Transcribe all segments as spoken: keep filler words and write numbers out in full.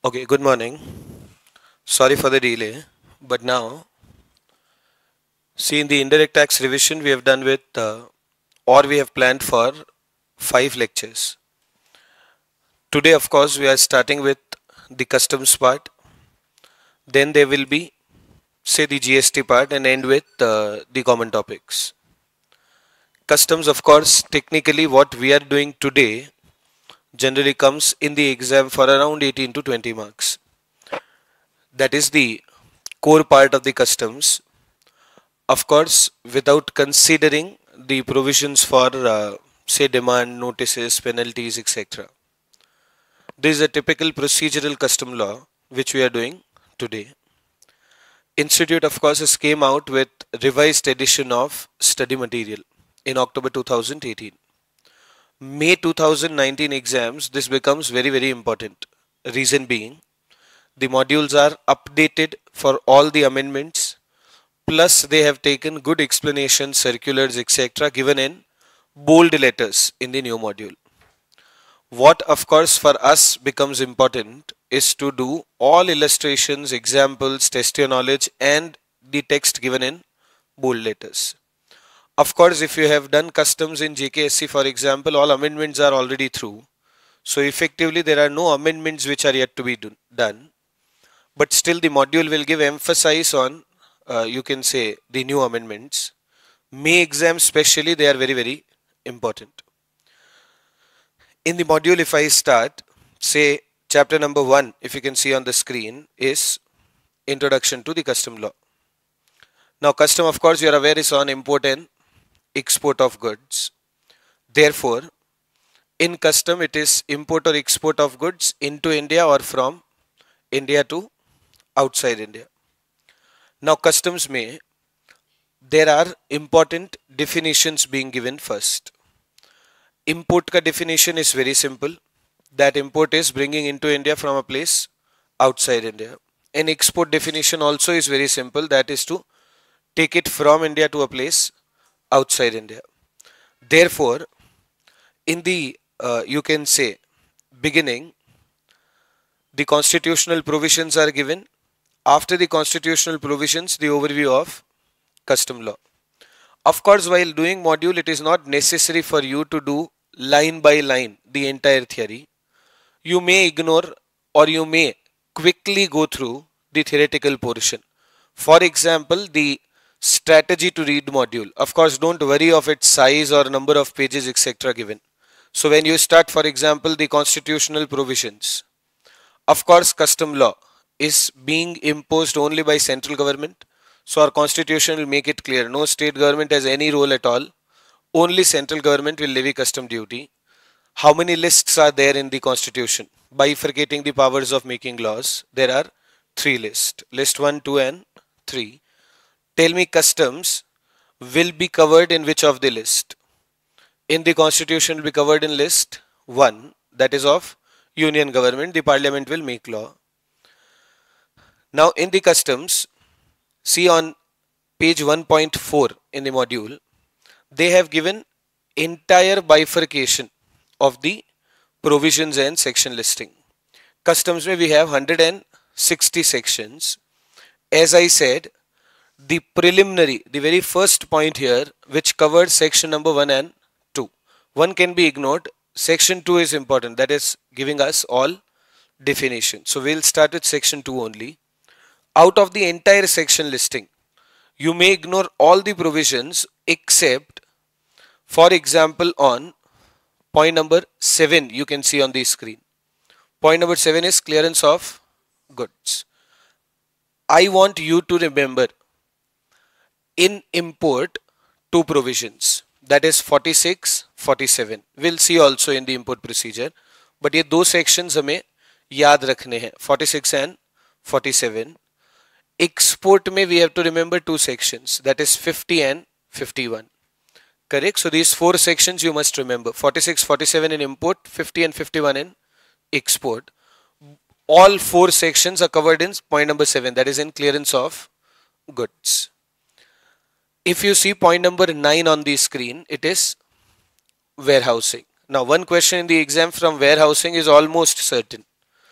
Okay, good morning. Sorry for the delay, but now, see, in the indirect tax revision, we have done with, uh, or we have planned for five lectures. Today, of course, we are starting with the customs part. Then there will be, say, the G S T part and end with uh, the common topics. Customs, of course, technically what we are doing today generally comes in the exam for around eighteen to twenty marks. That is the core part of the customs. Of course, without considering the provisions for, uh, say, demand, notices, penalties, et cetera. This is a typical procedural custom law which we are doing today. Institute, of course, has came out with revised edition of study material in October two thousand eighteen. May two thousand nineteen exams, this becomes very, very important. Reason being, the modules are updated for all the amendments. Plus, they have taken good explanations, circulars, et cetera given in bold letters in the new module. What, of course, for us becomes important is to do all illustrations, examples, test your knowledge, and the text given in bold letters. Of course, if you have done customs in J K S C, for example, all amendments are already through. So, effectively, there are no amendments which are yet to be do done. But still, the module will give emphasis on Uh, you can say the new amendments. May exams especially, they are very, very important. In the module, if I start, say chapter number one, if you can see on the screen, is Introduction to the Custom Law. Now, custom, of course, you are aware, is on import and export of goods. Therefore, in custom, it is import or export of goods into India or from India to outside India. Now, customs may, there are important definitions being given first. Import ka definition is very simple. That import is bringing into India from a place outside India. An export definition also is very simple. That is to take it from India to a place outside India. Therefore, in the, uh, you can say, beginning, the constitutional provisions are given. After the constitutional provisions, the overview of custom law. Of course, while doing module, it is not necessary for you to do line by line the entire theory. You may ignore or you may quickly go through the theoretical portion. For example, the strategy to read module. Of course, don't worry of its size or number of pages, et cetera given. So when you start, for example, the constitutional provisions, of course, custom law is being imposed only by central government. So our constitution will make it clear. No state government has any role at all. Only central government will levy custom duty. How many lists are there in the constitution? Bifurcating the powers of making laws, there are three lists. List one, two and three. Tell me customs will be covered in which of the list? In the constitution will be covered in list one, that is of union government. The parliament will make law. Now in the customs, see on page one point four in the module, they have given entire bifurcation of the provisions and section listing. Customs may we have one hundred sixty sections. As I said, the preliminary, the very first point here, which covers section number one and two. One can be ignored. Section two is important. That is giving us all definitions. So we'll start with section two only. Out of the entire section listing, you may ignore all the provisions except, for example, on point number seven, you can see on the screen. Point number seven is clearance of goods. I want you to remember in import two provisions, that is forty-six, forty-seven. We'll see also in the import procedure, but ये दो sections हमें याद रखने हैं, forty-six and forty-seven. Export में we have to remember two sections, that is fifty and fifty-one. Correct? So these four sections you must remember. forty-six, forty-seven in import, fifty and fifty-one in export. All four sections are covered in point number seven, that is in clearance of goods. If you see point number nine on the screen, it is warehousing. Now one question in the exam from warehousing is almost certain.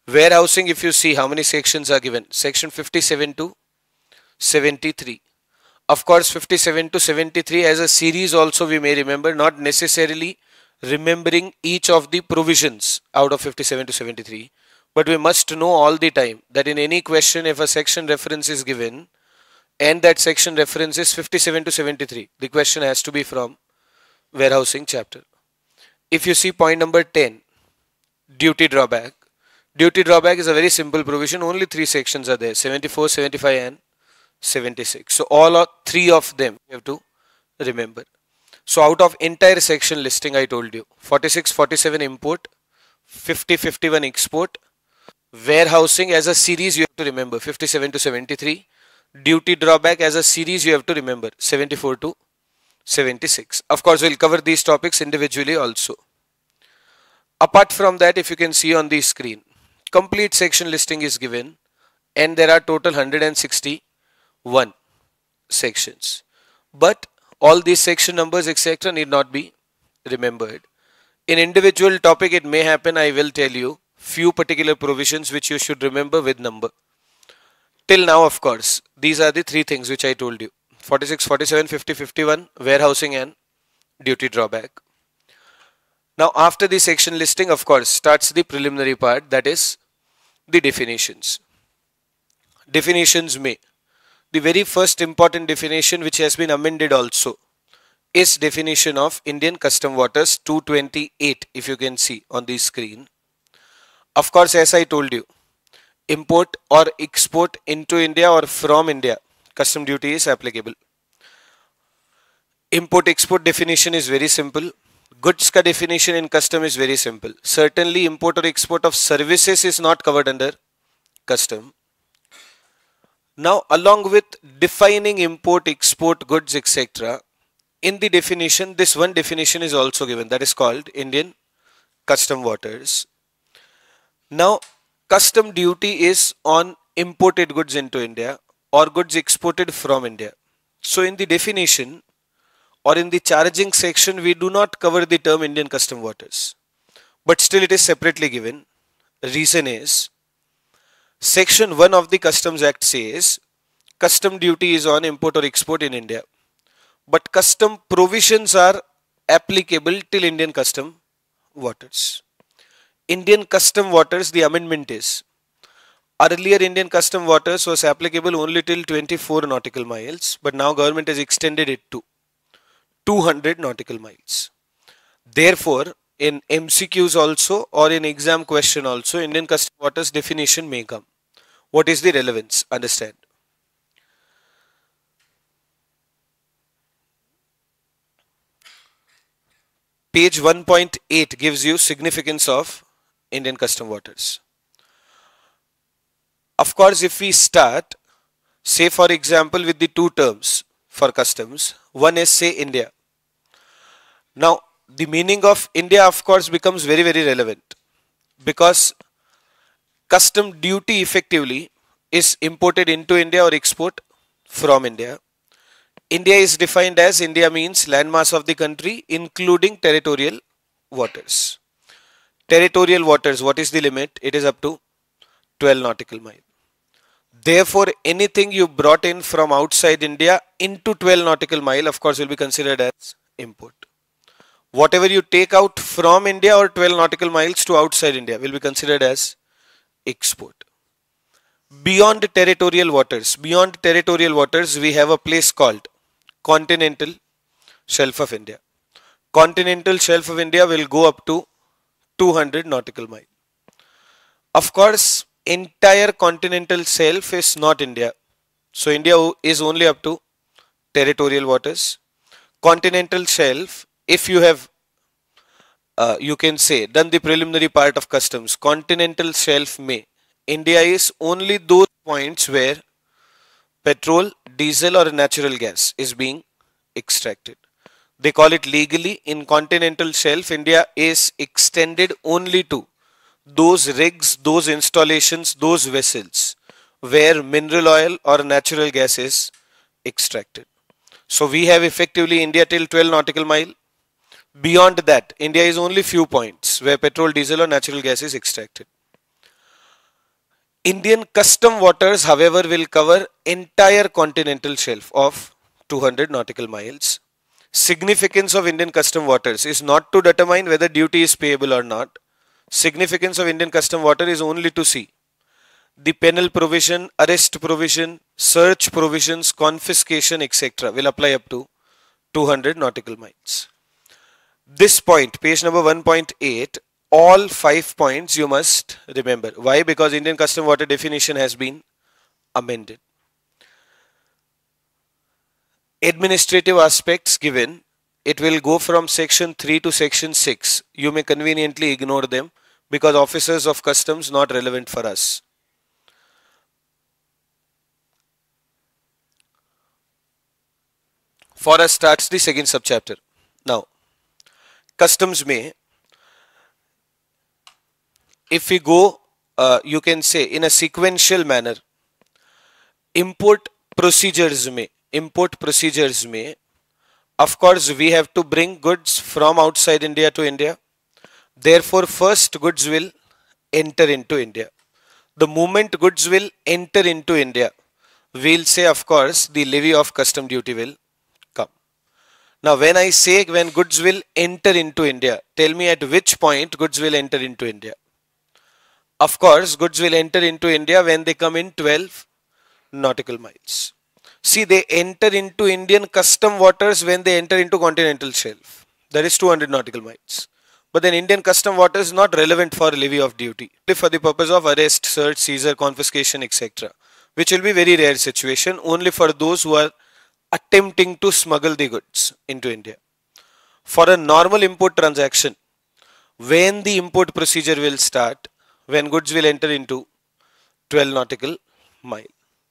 Warehousing, if you see how many sections are given, section fifty-seven to seventy-three. Of course, fifty-seven to seventy-three as a series also we may remember, not necessarily remembering each of the provisions out of fifty-seven to seventy-three. But we must know all the time that in any question, if a section reference is given and that section reference is fifty-seven to seventy-three, the question has to be from warehousing chapter. If you see point number ten, duty drawback. Duty drawback is a very simple provision. Only three sections are there, seventy-four, seventy-five and seventy-six. So all of three of them you have to remember. So out of entire section listing I told you, forty-six, forty-seven import, fifty, fifty-one export, warehousing as a series you have to remember, fifty-seven to seventy-three, duty drawback as a series you have to remember, seventy-four to seventy-six. Of course we'll cover these topics individually also. Apart from that, if you can see on the screen, complete section listing is given and there are total one hundred sixty-one sections. But all these section numbers etc need not be remembered. In individual topic it may happen, I will tell you few particular provisions which you should remember with number. Till now, of course, these are the three things which I told you, forty-six, forty-seven, fifty, fifty-one, warehousing and duty drawback. Now after the section listing, of course, starts the preliminary part, that is the definitions. Definitions may. The very first important definition which has been amended also is definition of Indian Custom Waters two twenty-eight, if you can see on the screen. Of course, as I told you, import or export into India or from India, custom duty is applicable. Import export definition is very simple. Goods ka definition in custom is very simple. Certainly import or export of services is not covered under custom. Now along with defining import, export, goods etc, in the definition this one definition is also given, that is called Indian Custom Waters. Now custom duty is on imported goods into India or goods exported from India. So in the definition or in the charging section we do not cover the term Indian Custom Waters, but still it is separately given. Reason is section one of the Customs Act says custom duty is on import or export in India, but custom provisions are applicable till Indian Custom Waters. Indian Custom Waters, the amendment is, earlier Indian Custom Waters was applicable only till twenty-four nautical miles, but now government has extended it to two hundred nautical miles. Therefore, in M C Qs also or in exam question also, Indian Custom Waters definition may come. What is the relevance? Understand. Page one point eight gives you significance of Indian Custom Waters. Of course, if we start, say for example with the two terms for customs, one is say India. Now the meaning of India of course becomes very very relevant, because custom duty effectively is imported into India or export from India. India is defined as, India means landmass of the country including territorial waters. Territorial waters, what is the limit? It is up to twelve nautical mile. Therefore, anything you brought in from outside India into twelve nautical mile, of course, will be considered as import. Whatever you take out from India or twelve nautical miles to outside India will be considered as export. Beyond territorial waters, beyond territorial waters, we have a place called continental shelf of India. Continental shelf of India will go up to two hundred nautical mile. Of course, entire continental shelf is not India. So India is only up to territorial waters. Continental shelf, if you have, uh, you can say, done the preliminary part of customs, continental shelf may, India is only those points where petrol, diesel or natural gas is being extracted. They call it legally in continental shelf, India is extended only to those rigs, those installations, those vessels where mineral oil or natural gas is extracted. So we have effectively India till twelve nautical mile. Beyond that, India is only few points where petrol, diesel or natural gas is extracted. Indian custom waters, however, will cover entire continental shelf of two hundred nautical miles. Significance of Indian custom waters is not to determine whether duty is payable or not. Significance of Indian custom water is only to see the penal provision, arrest provision, search provisions, confiscation, et cetera will apply up to two hundred nautical miles. This point, page number one point eight, all five points you must remember. Why? Because Indian custom water definition has been amended. Administrative aspects given, it will go from section three to section six. You may conveniently ignore them because officers of customs not relevant for us. For us starts the second subchapter. Now, customs may, if we go, uh, you can say in a sequential manner, import procedures may, import procedures may, of course we have to bring goods from outside India to India. Therefore, first goods will enter into India. The moment goods will enter into India, we'll say of course the levy of custom duty will come. Now when I say when goods will enter into India, tell me at which point goods will enter into India. Of course, goods will enter into India when they come in twelve nautical miles. See, they enter into Indian custom waters when they enter into continental shelf. That is two hundred nautical miles. But then Indian custom waters is not relevant for levy of duty. For the purpose of arrest, search, seizure, confiscation, et cetera. Which will be very rare situation, only for those who are attempting to smuggle the goods into India. For a normal import transaction, when the import procedure will start, when goods will enter into twelve nautical mile.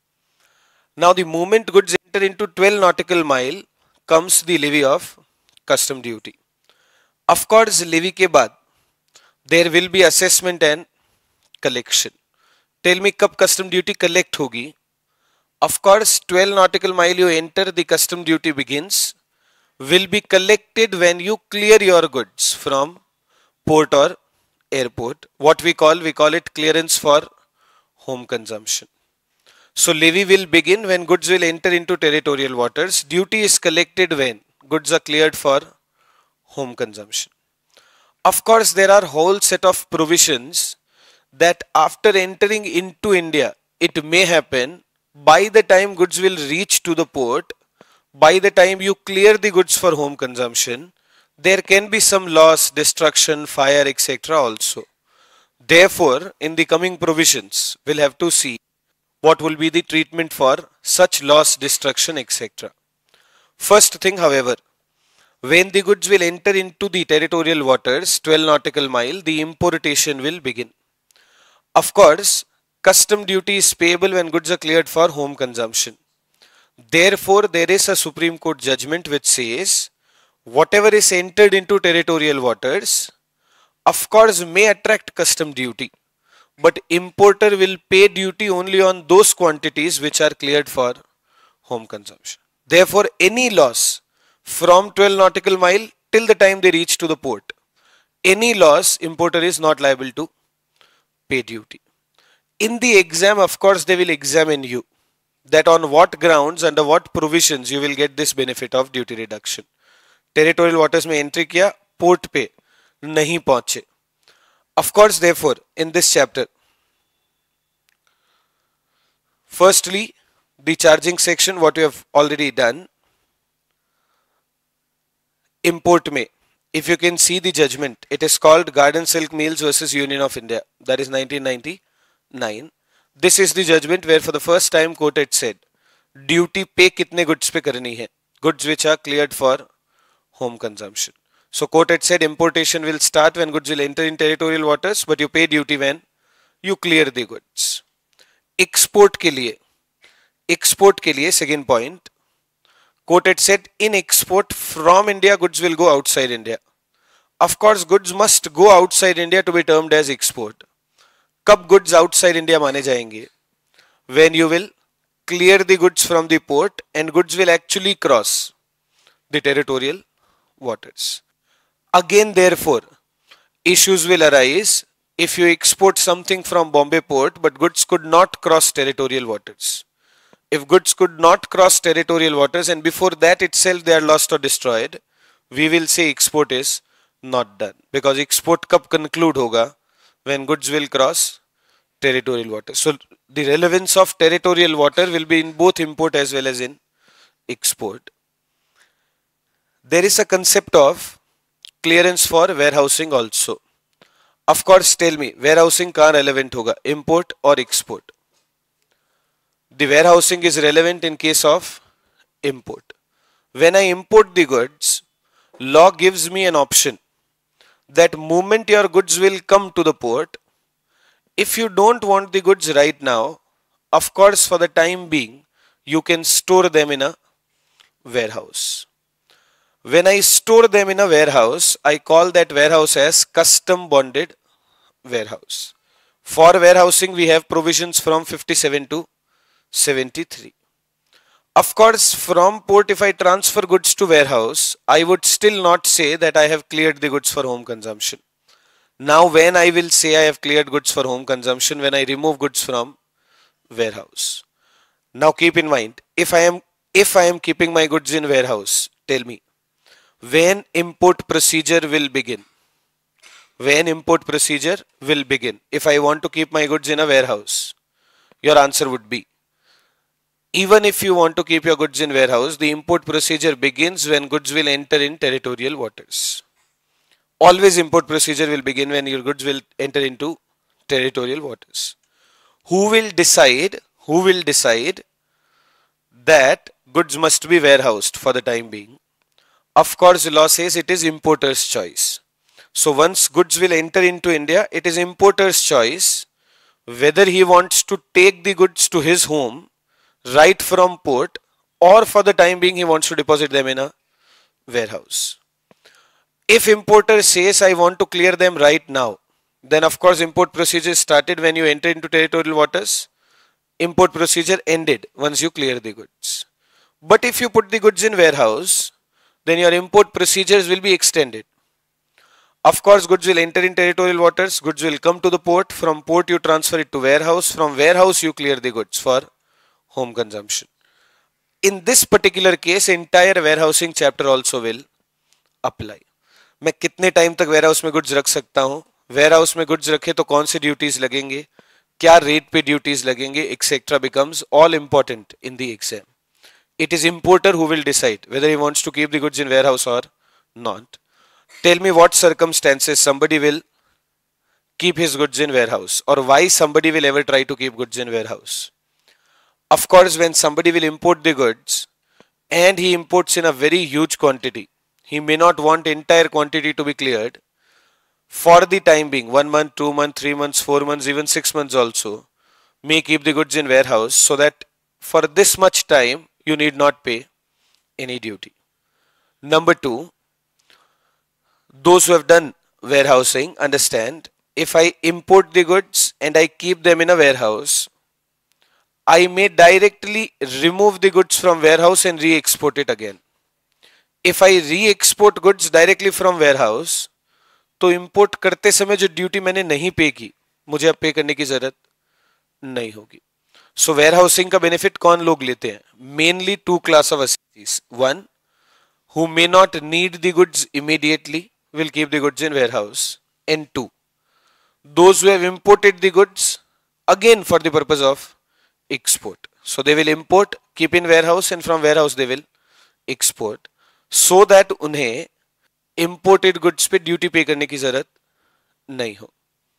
Now the moment goods enter into twelve nautical mile comes the levy of custom duty. Of course, levy के बाद there will be assessment and collection. Tell me कब custom duty collect होगी? Of course, twelve nautical mile you enter, the custom duty begins, will be collected when you clear your goods from port or airport. What we call, we call it clearance for home consumption. So levy will begin when goods will enter into territorial waters. Duty is collected when goods are cleared for home consumption. Of course, there are whole set of provisions that after entering into India, it may happen by the time goods will reach to the port, by the time you clear the goods for home consumption, there can be some loss, destruction, fire, et cetera also. Therefore, in the coming provisions, we'll have to see what will be the treatment for such loss, destruction, et cetera. First thing, however, when the goods will enter into the territorial waters, twelve nautical mile, the importation will begin. Of course, custom duty is payable when goods are cleared for home consumption. Therefore, there is a Supreme Court judgment which says, whatever is entered into territorial waters, of course, may attract custom duty. But importer will pay duty only on those quantities which are cleared for home consumption. Therefore, any loss from twelve nautical mile till the time they reach to the port, any loss, importer is not liable to pay duty. In the exam, of course, they will examine you that on what grounds, under what provisions you will get this benefit of duty reduction. Territorial waters में entry किया, port पे नहीं पहुंचे. Of course, therefore, in this chapter, firstly, the charging section, what we have already done. Import में, if you can see the judgment, it is called Garden Silk Mills versus Union of India. That is nineteen ninety-nine. This is the judgment where for the first time court had said, duty pay कितने goods पे करनी है? Goods which are cleared for home consumption. So court had said importation will start when goods will enter in territorial waters, but you pay duty when you clear the goods. Export के लिए, export के लिए second point, court had said in export from India goods will go outside India. Of course, goods must go outside India to be termed as export. कब goods outside India माने जाएंगे? When you will clear the goods from the port and goods will actually cross the territorial waters. Again, therefore, issues will arise if you export something from Bombay port but goods could not cross territorial waters. If goods could not cross territorial waters and before that itself they are lost or destroyed, we will say export is not done, because export kab conclude hoga? When goods will cross territorial water. So the relevance of territorial water will be in both import as well as in export. There is a concept of clearance for warehousing also. Of course, tell me, warehousing kahan relevant hoga? Import or export? The warehousing is relevant in case of import. When I import the goods, law gives me an option that moment your goods will come to the port, if you don't want the goods right now, of course for the time being, you can store them in a warehouse. When I store them in a warehouse, I call that warehouse as custom bonded warehouse. For warehousing, we have provisions from fifty-seven to seventy-three. Of course, from port, if I transfer goods to warehouse, I would still not say that I have cleared the goods for home consumption. Now, when I will say I have cleared goods for home consumption, when I remove goods from warehouse. Now, keep in mind, if I am if I am keeping my goods in warehouse, tell me, when import procedure will begin? When import procedure will begin? If I want to keep my goods in a warehouse, your answer would be, even if you want to keep your goods in warehouse, the import procedure begins when goods will enter in territorial waters. Always import procedure will begin when your goods will enter into territorial waters. Who will decide, who will decide that goods must be warehoused for the time being? Of course, the law says it is importer's choice. So once goods will enter into India, it is importer's choice whether he wants to take the goods to his home right from port, or for the time being he wants to deposit them in a warehouse. If importer says I want to clear them right now, then of course import procedure started when you enter into territorial waters. Import procedure ended once you clear the goods. But if you put the goods in warehouse, then your import procedures will be extended. Of course, goods will enter in territorial waters, goods will come to the port, from port you transfer it to warehouse, from warehouse you clear the goods for home consumption. In this particular case, entire warehousing chapter also will apply. मैं कितने time तक warehouse में goods रख सकता हूँ, warehouse में goods रखे तो कौन से duties लगेंगे, क्या rate पे duties लगेंगे, et cetera becomes all important in the exam. It is importer who will decide whether he wants to keep the goods in warehouse or not. Tell me what circumstances somebody will keep his goods in warehouse, or why somebody will ever try to keep goods in warehouse. Of course, when somebody will import the goods and he imports in a very huge quantity, he may not want entire quantity to be cleared. For the time being, one month, two months, three months, four months, even six months also, may keep the goods in warehouse so that for this much time you need not pay any duty. Number two, those who have done warehousing understand, if I import the goods and I keep them in a warehouse, I may directly remove the goods from warehouse and re-export it again. If I re-export goods directly from warehouse, तो import करते समय जो duty मैंने नहीं pay की, मुझे अब pay करने की जरूरत नहीं होगी. So warehousing का benefit कौन लोग लेते हैं? Mainly two class of associates. One, who may not need the goods immediately, will keep the goods in warehouse. And two, those who have imported the goods again for the purpose of export. So they will import, keep in warehouse, and from warehouse they will export, so that उन्हें imported goods पे duty pay करने की जरूरत नहीं हो.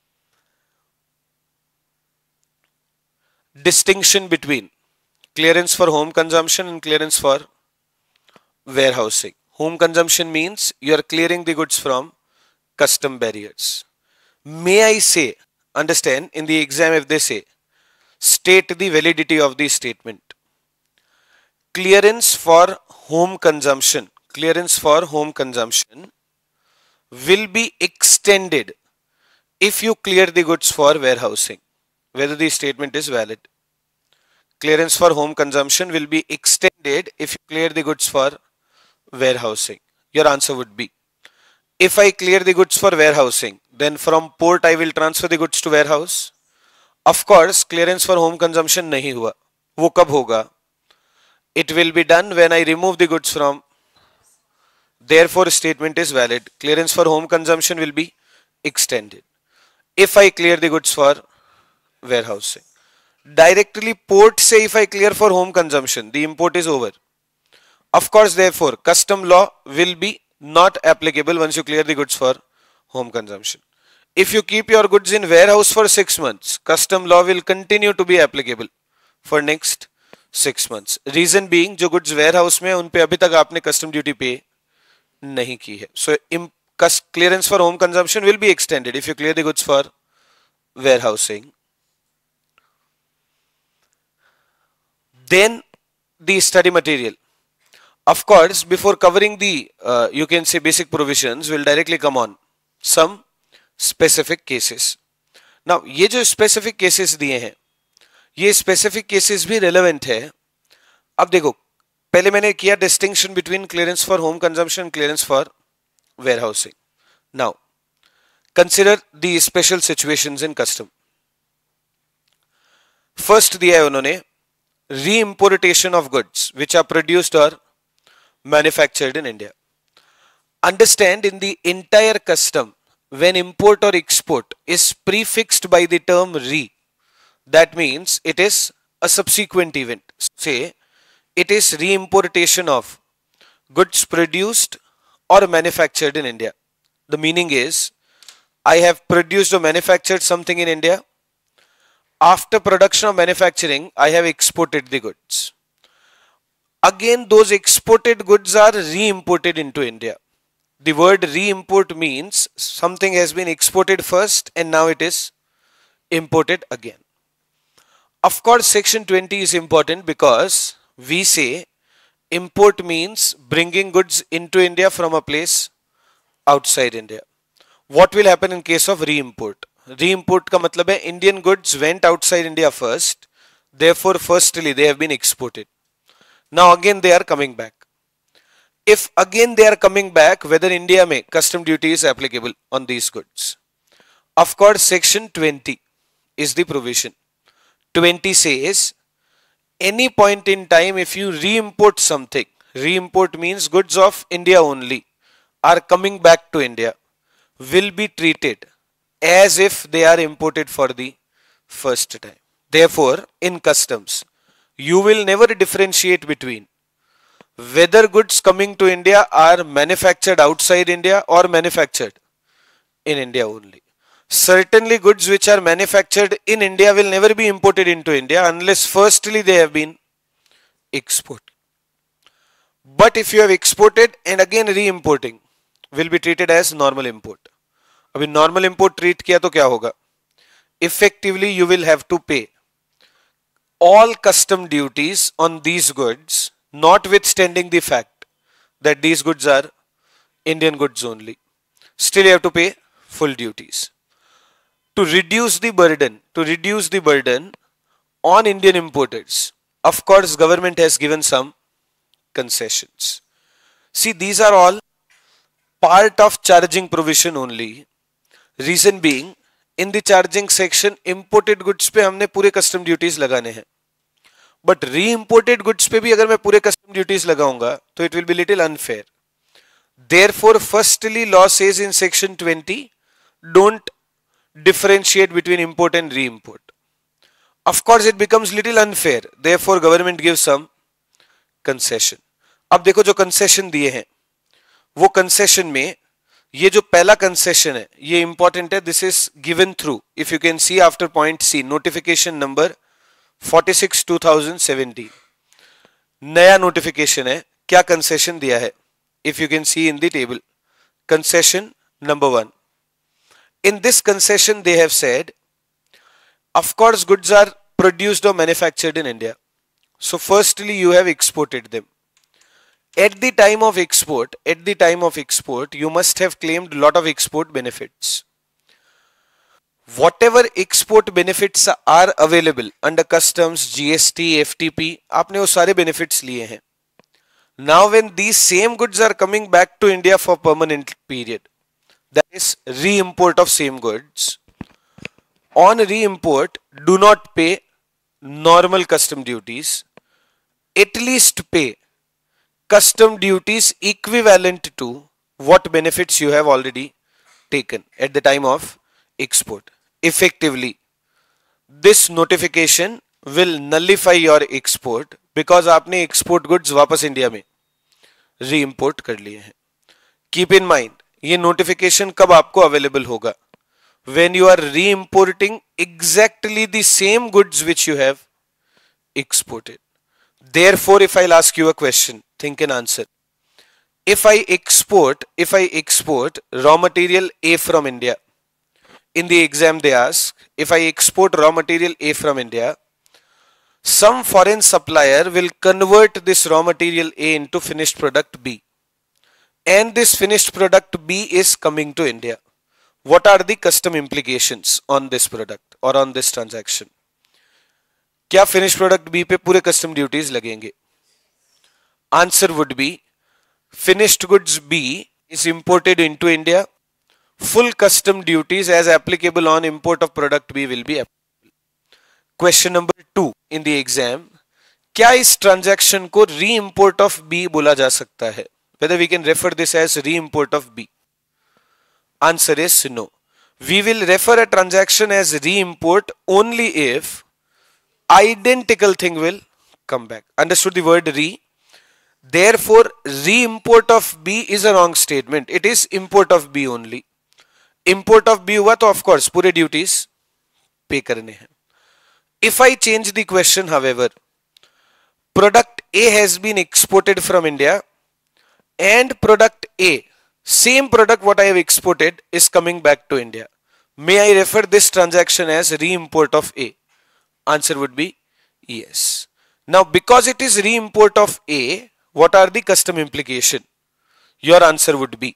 Distinction between clearance for home consumption and clearance for warehousing. Home consumption means you are clearing the goods from custom barriers. May I say, understand, in the exam if they say, state the validity of the statement. Clearance for home consumption, clearance for home consumption will be extended if you clear the goods for warehousing, whether the statement is valid. Clearance for home consumption will be extended if you clear the goods for warehousing. Your answer would be, if I clear the goods for warehousing, then from port I will transfer the goods to warehouse. Of course, clearance for home consumption नहीं हुआ. वो कब होगा? It will be done when I remove the goods from. Therefore, statement is valid. Clearance for home consumption will be extended if I clear the goods for warehousing. Directly port say if I clear for home consumption, the import is over. Of course, therefore, custom law will be not applicable once you clear the goods for home consumption. If you keep your goods in warehouse for six months, custom law will continue to be applicable for next six months. Reason being, जो goods warehouse में उन पे अभी तक आपने custom duty pay नहीं की है. So, clearance for home consumption will be extended if you clear the goods for warehousing. Then the study material. Of course, before covering the, uh, you can say basic provisions, will directly come on some specific cases. Now, ये जो specific cases दिए हैं, ये specific cases भी relevant है. अब देखो, पहले मैंने किया distinction between clearance for home consumption and clearance for warehousing. Now, consider the special situations in custom. First दिया है उन्होंने re-importation of goods which are produced or manufactured in India. Understand, in the entire custom, when import or export is prefixed by the term re, that means it is a subsequent event. Say it is re-importation of goods produced or manufactured in India. The meaning is, I have produced or manufactured something in India. After production or manufacturing, I have exported the goods. Again, those exported goods are re-imported into India. The word re-import means something has been exported first and now it is imported again. Of course, section twenty is important because we say import means bringing goods into India from a place outside India. What will happen in case of re-import? Re-import का मतलब है Indian goods went outside India first, therefore firstly they have been exported. Now again they are coming back. If again they are coming back, whether India में custom duty is applicable on these goods. Of course, section twenty is the provision. twenty says, any point in time if you re-import something, re-import means goods of India only are coming back to India, will be treated as if they are imported for the first time. Therefore, in customs, you will never differentiate between whether goods coming to India are manufactured outside India or manufactured in India only. Certainly, goods which are manufactured in India will never be imported into India unless firstly they have been exported. But if you have exported and again re-importing, will be treated as normal import. अभी normal import treat किया तो क्या होगा? Effectively, you will have to pay all custom duties on these goods, notwithstanding the fact that these goods are Indian goods only. Still you have to pay full duties. To reduce the burden, to reduce the burden on Indian importers, of course government has given some concessions. See, these are all part of charging provision only. Reason being, in the charging section, imported goods पे हमने पूरे custom duties लगाने हैं. But re-imported goods पे भी अगर मैं पूरे custom duties लगाऊंगा, तो it will be little unfair. Therefore, firstly, law says in section twenty, don't differentiate between import and re-import. Of course, it becomes little unfair. Therefore, government gives some concession. अब देखो जो concession दिए हैं, वो concession में ये जो पहला concession है, ये important है. This is given through, if you can see after point C, notification number forty-six two thousand seventeen. नया notification है. क्या concession दिया है? If you can see in the table, concession number one. In this concession, they have said, of course, goods are produced or manufactured in India. So, firstly, you have exported them. At the time of export, at the time of export, you must have claimed lot of export benefits. Whatever export benefits are available under customs, G S T, F T P, आपने वो सारे benefits लिए हैं. Now, when these same goods are coming back to India for permanent period, that is re-import of same goods. On re-import, do not pay normal custom duties. At least pay custom duties equivalent to what benefits you have already taken at the time of export. Effectively, this notification will nullify your export because आपने export goods वापस India में re-import कर लिए हैं. Keep in mind, ये notification कब आपको available होगा? When you are re-importing exactly the same goods which you have exported. Therefore, if I'll ask you a question, think and answer. If I export, if I export raw material A from India, in the exam they ask, if I export raw material A from India, some foreign supplier will convert this raw material A into finished product B. And this finished product B is coming to India. What are the custom implications on this product or on this transaction? क्या finished product B पे पूरे custom duties लगेंगे? Answer would be finished goods B is imported into India. Full custom duties as applicable on import of product B will be applicable. Question number two in the exam, क्या इस transaction को re-import of B बोला जा सकता है? Whether we can refer this as re-import of B. Answer is no. We will refer a transaction as re-import only if identical thing will come back. Understood the word re? Therefore, re-import of B is a wrong statement. It is import of B only. Import of B हुआ तो of course पूरे duties pay करने हैं. If I change the question, however, product A has been exported from India and product A, same product what I have exported is coming back to India. May I refer this transaction as re-import of A? Answer would be yes. Now because it is re-import of A, what are the custom implication? Your answer would be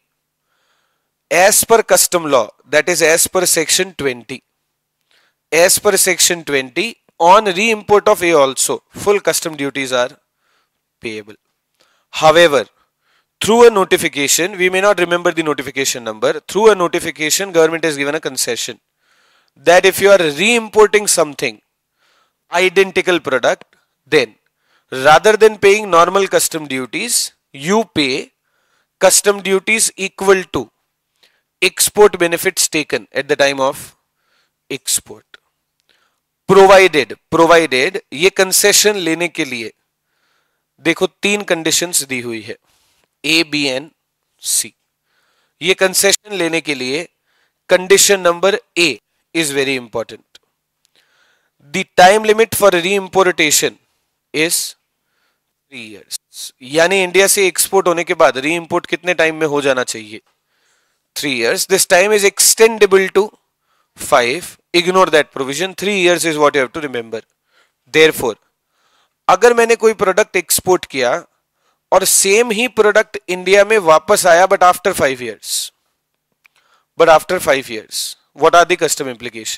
as per custom law, that is as per section twenty. As per section twenty, on re-import of A also, full custom duties are payable. However, through a notification, we may not remember the notification number, through a notification, government has given a concession that if you are re-importing something, identical product, then rather than paying normal custom duties, you pay custom duties equal to export benefits taken at the time of export. Provided, provided ये concession लेने के लिए देखो तीन conditions दी हुई है A, B and C. ये concession लेने के लिए condition number A is very important. The time limit for re-importation is three years. यानी इंडिया से एक्सपोर्ट होने के बाद री-इम्पोर्ट कितने टाइम में हो जाना चाहिए? Three years. This time is extendable to five. Ignore that provision. Three years is what you have to remember. Therefore, अगर मैंने कोई प्रोडक्ट एक्सपोर्ट किया और सेम ही प्रोडक्ट इंडिया में वापस आया but after five years, but after five years, what are the custom implication?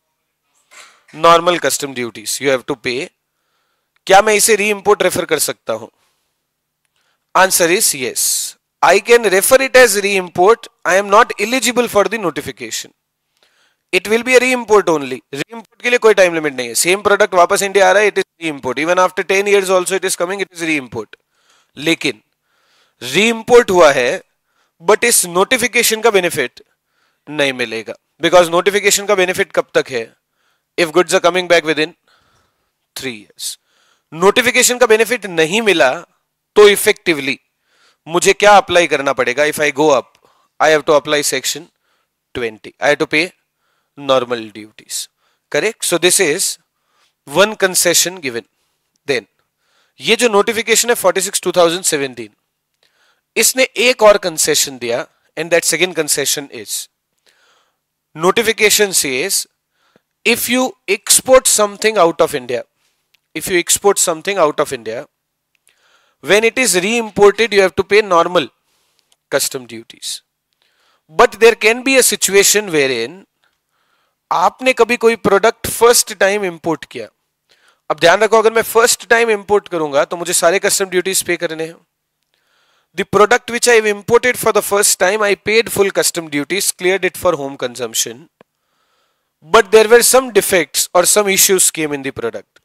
Normal custom duties you have to pay. क्या मैं इसे री इंपोर्ट रेफर कर सकता हूं? Answer is yes. I can refer it as re-import. I am not eligible for the notification. It will be a re-import only. Re-import के लिए कोई time limit नहीं है. Same product वापस इंडिया आ रहा है, it is re-import. Even after ten years also it is coming, it is re-import. लेकिन re-import हुआ है, but इस notification का benefit नहीं मिलेगा. Because notification का benefit कब तक है? If goods are coming back within three years. Notification का benefit नहीं मिला, तो effectively मुझे क्या अप्लाई करना पड़ेगा? If I go up, I have to apply section twenty. I have to pay normal duties. Correct? So this is one concession given. Then ये जो नोटिफिकेशन है forty six two thousand seventeen, इसने एक और concession दिया, and that second concession is notification says if you export something out of India, if you export something out of India, when it is re-imported, you have to pay normal custom duties. But there can be a situation wherein आपने कभी कोई product first time import किया. अब ध्यान रखो, अगर मैं first time import करूंगा तो मुझे सारे कस्टम ड्यूटीज पे करने हैं. The product which I have imported for the first time, I paid full custom duties, cleared it for home consumption. But there were some defects or some issues came in the product.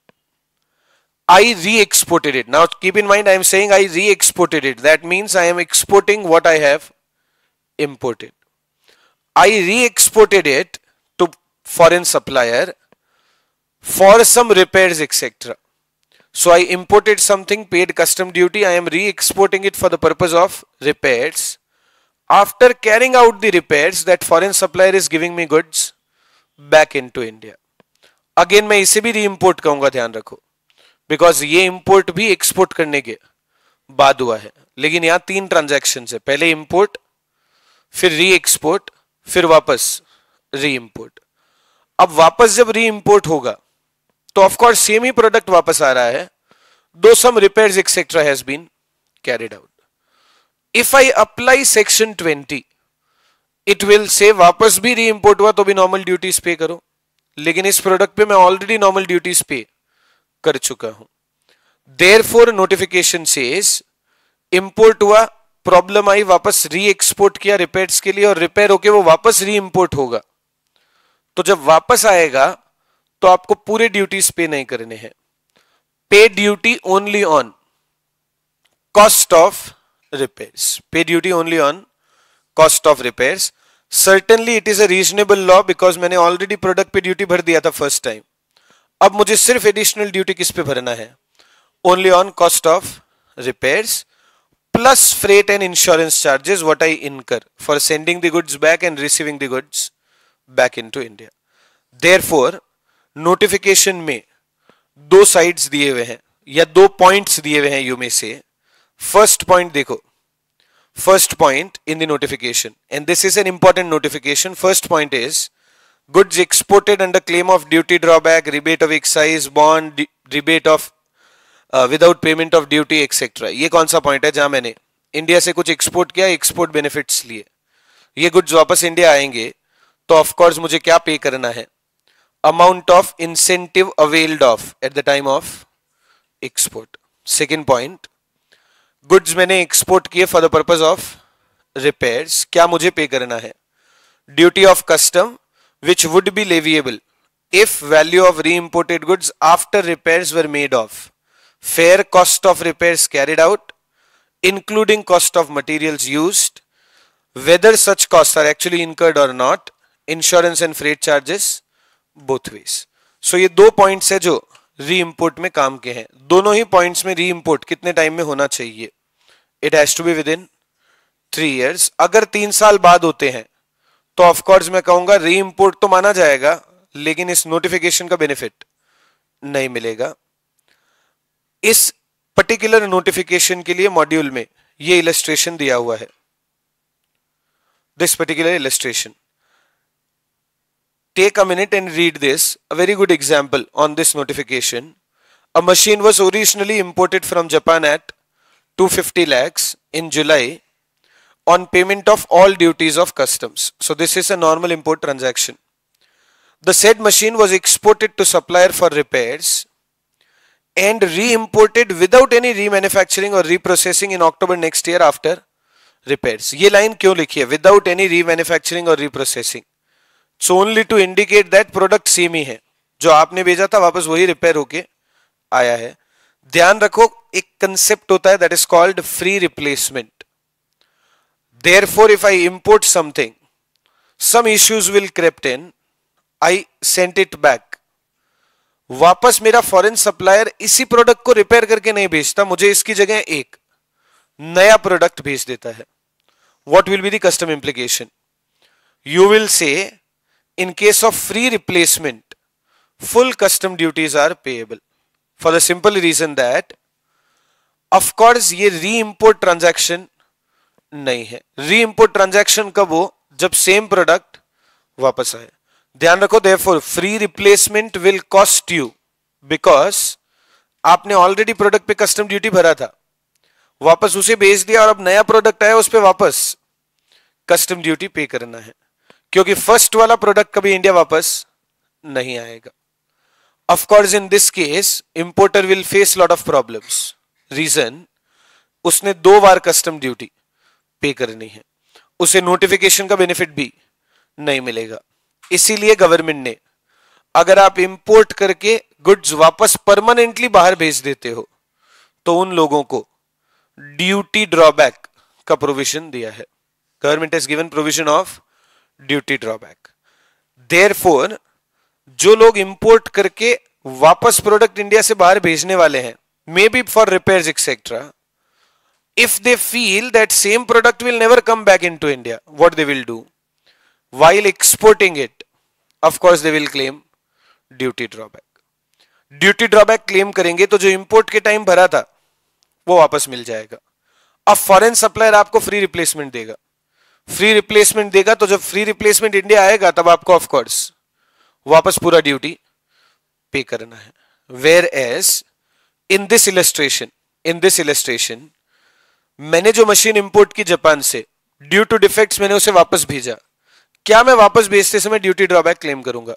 I re-exported it. Now keep in mind I am saying I re-exported it. That means I am exporting what I have imported. I re-exported it to foreign supplier for some repairs, et cetera. So I imported something, paid custom duty, I am re-exporting it for the purpose of repairs. After carrying out the repairs, that foreign supplier is giving me goods back into India. Again मैं इसे भी re-import कहूँगा, ध्यान रखो, because ये import भी export करने के बाद हुआ है. लेकिन यहाँ तीन transactions है, पहले import, फिर re-export, फिर वापस re-import. अब वापस जब re-import होगा तो of course same he product वापस आ रहा है, though some repairs et cetera has been carried out. If I apply section twenty, it will say वापस भी re-import हुआ तो भी normal duties pay करो, लेकिन इस product पे मैं already normal duties pay कर चुका हूं. Therefore notification says import हुआ, प्रॉब्लम आई, वापस री एक्सपोर्ट किया रिपेयर्स के लिए और रिपेयर होके वो वापस री इंपोर्ट होगा. तो जब वापस आएगा तो आपको पूरे ड्यूटीज पे नहीं करने हैं. Pay duty only on cost of repairs. Pay duty only on cost of repairs. Certainly it is a reasonable law because मैंने ऑलरेडी प्रोडक्ट पे ड्यूटी भर दिया था फर्स्ट टाइम. अब मुझे सिर्फ एडिशनल ड्यूटी किस पे भरना है? Only on cost of repairs plus freight and insurance charges what I incur for sending the goods back and receiving the goods back into India. Therefore notification में दो sides दिए हुए हैं या दो points दिए हुए हैं you may say. First point देखो, first point in the notification, and this is an important notification. First point is goods exported under claim of duty drawback, rebate of excise, bond, rebate of without payment of duty etcetera. ये कौन सा point है जहां मैंने India से कुछ export किया, export benefits लिए, ये गुड्स वापस इंडिया आएंगे तो ऑफ कोर्स मुझे क्या पे करना है? Amount of incentive availed of at the time of export. Second point, goods मैंने एक्सपोर्ट किए for the purpose of repairs, क्या मुझे पे करना है? Duty of custom which would be leviable if value of re-imported goods after repairs were made of fair cost of repairs carried out, including cost of materials used, whether such costs are actually incurred or not, insurance and freight charges, both ways. So ये दो points है जो re-import में काम के हैं. दोनों ही points में re-import कितने टाइम में होना चाहिए? It has to be within three years. अगर तीन साल बाद होते हैं तो of course मैं कहूँगा re-import तो माना जाएगा, लेकिन इस notification का benefit नहीं मिलेगा. इस पर्टिकुलर नोटिफिकेशन के लिए मॉड्यूल में ये इलस्ट्रेशन दिया हुआ है. This particular illustration, take a minute and read this. A very good example on this notification. A machine was originally imported from Japan at two hundred fifty lakhs in July on payment of all duties of customs. So this is a normal import transaction. The said machine was exported to supplier for repairs and re-imported without any remanufacturing or reprocessing in October next year after repairs. ये line क्यों लिखी है? Without any remanufacturing or reprocessing. So only to indicate that product same ही है, जो आपने भेजा था वापस वही रिपेयर होके आया है. ध्यान रखो एक कंसेप्ट होता है that is called free replacement. Therefore if I import something, some issues will crept in, I sent it back. वापस मेरा फॉरेन सप्लायर इसी प्रोडक्ट को रिपेयर करके नहीं भेजता, मुझे इसकी जगह एक नया प्रोडक्ट भेज देता है. What will be the custom implication? You will say in case of free replacement full custom duties are payable for the simple reason that of course ये री इंपोर्ट ट्रांजैक्शन नहीं है. री इंपोर्ट ट्रांजैक्शन कब हो? जब same product वापस आए. ध्यान रखो, therefore free replacement will cost you because आपने ऑलरेडी प्रोडक्ट पे कस्टम ड्यूटी भरा था, वापस उसे भेज दिया और अब नया प्रोडक्ट आया उस पे वापस कस्टम ड्यूटी पे करना है, क्योंकि फर्स्ट वाला प्रोडक्ट कभी इंडिया वापस नहीं आएगा. Of course in this case importer will face lot of problems. Reason, उसने दो बार कस्टम ड्यूटी पे करनी है, उसे नोटिफिकेशन का बेनिफिट भी नहीं मिलेगा। इसीलिए गवर्नमेंट ने, अगर आप इंपोर्ट करके गुड्स वापस परमानेंटली बाहर भेज देते हो तो उन लोगों को ड्यूटी ड्रॉबैक का प्रोविजन दिया है। Government has given provision of duty drawback. Therefore जो लोग इंपोर्ट करके वापस प्रोडक्ट इंडिया से बाहर भेजने वाले हैं, may be for repairs etcetera, if they feel that same product will never come back into India, what they will do? While exporting it, of course they will claim duty drawback. Duty drawback claim करेंगे तो जो import के time भरा था वो वापस मिल जाएगा। अब फॉरेन सप्लायर आपको फ्री रिप्लेसमेंट देगा, फ्री रिप्लेसमेंट देगा तो जब फ्री रिप्लेसमेंट इंडिया आएगा तब आपको ऑफ कोर्स वापस पूरा ड्यूटी पे करना है। Whereas in this illustration in this illustration मैंने जो मशीन इंपोर्ट की जापान से, ड्यू टू डिफेक्ट्स मैंने उसे वापस भेजा, क्या मैं वापस भेजते समय ड्यूटी ड्रॉबैक क्लेम करूंगा?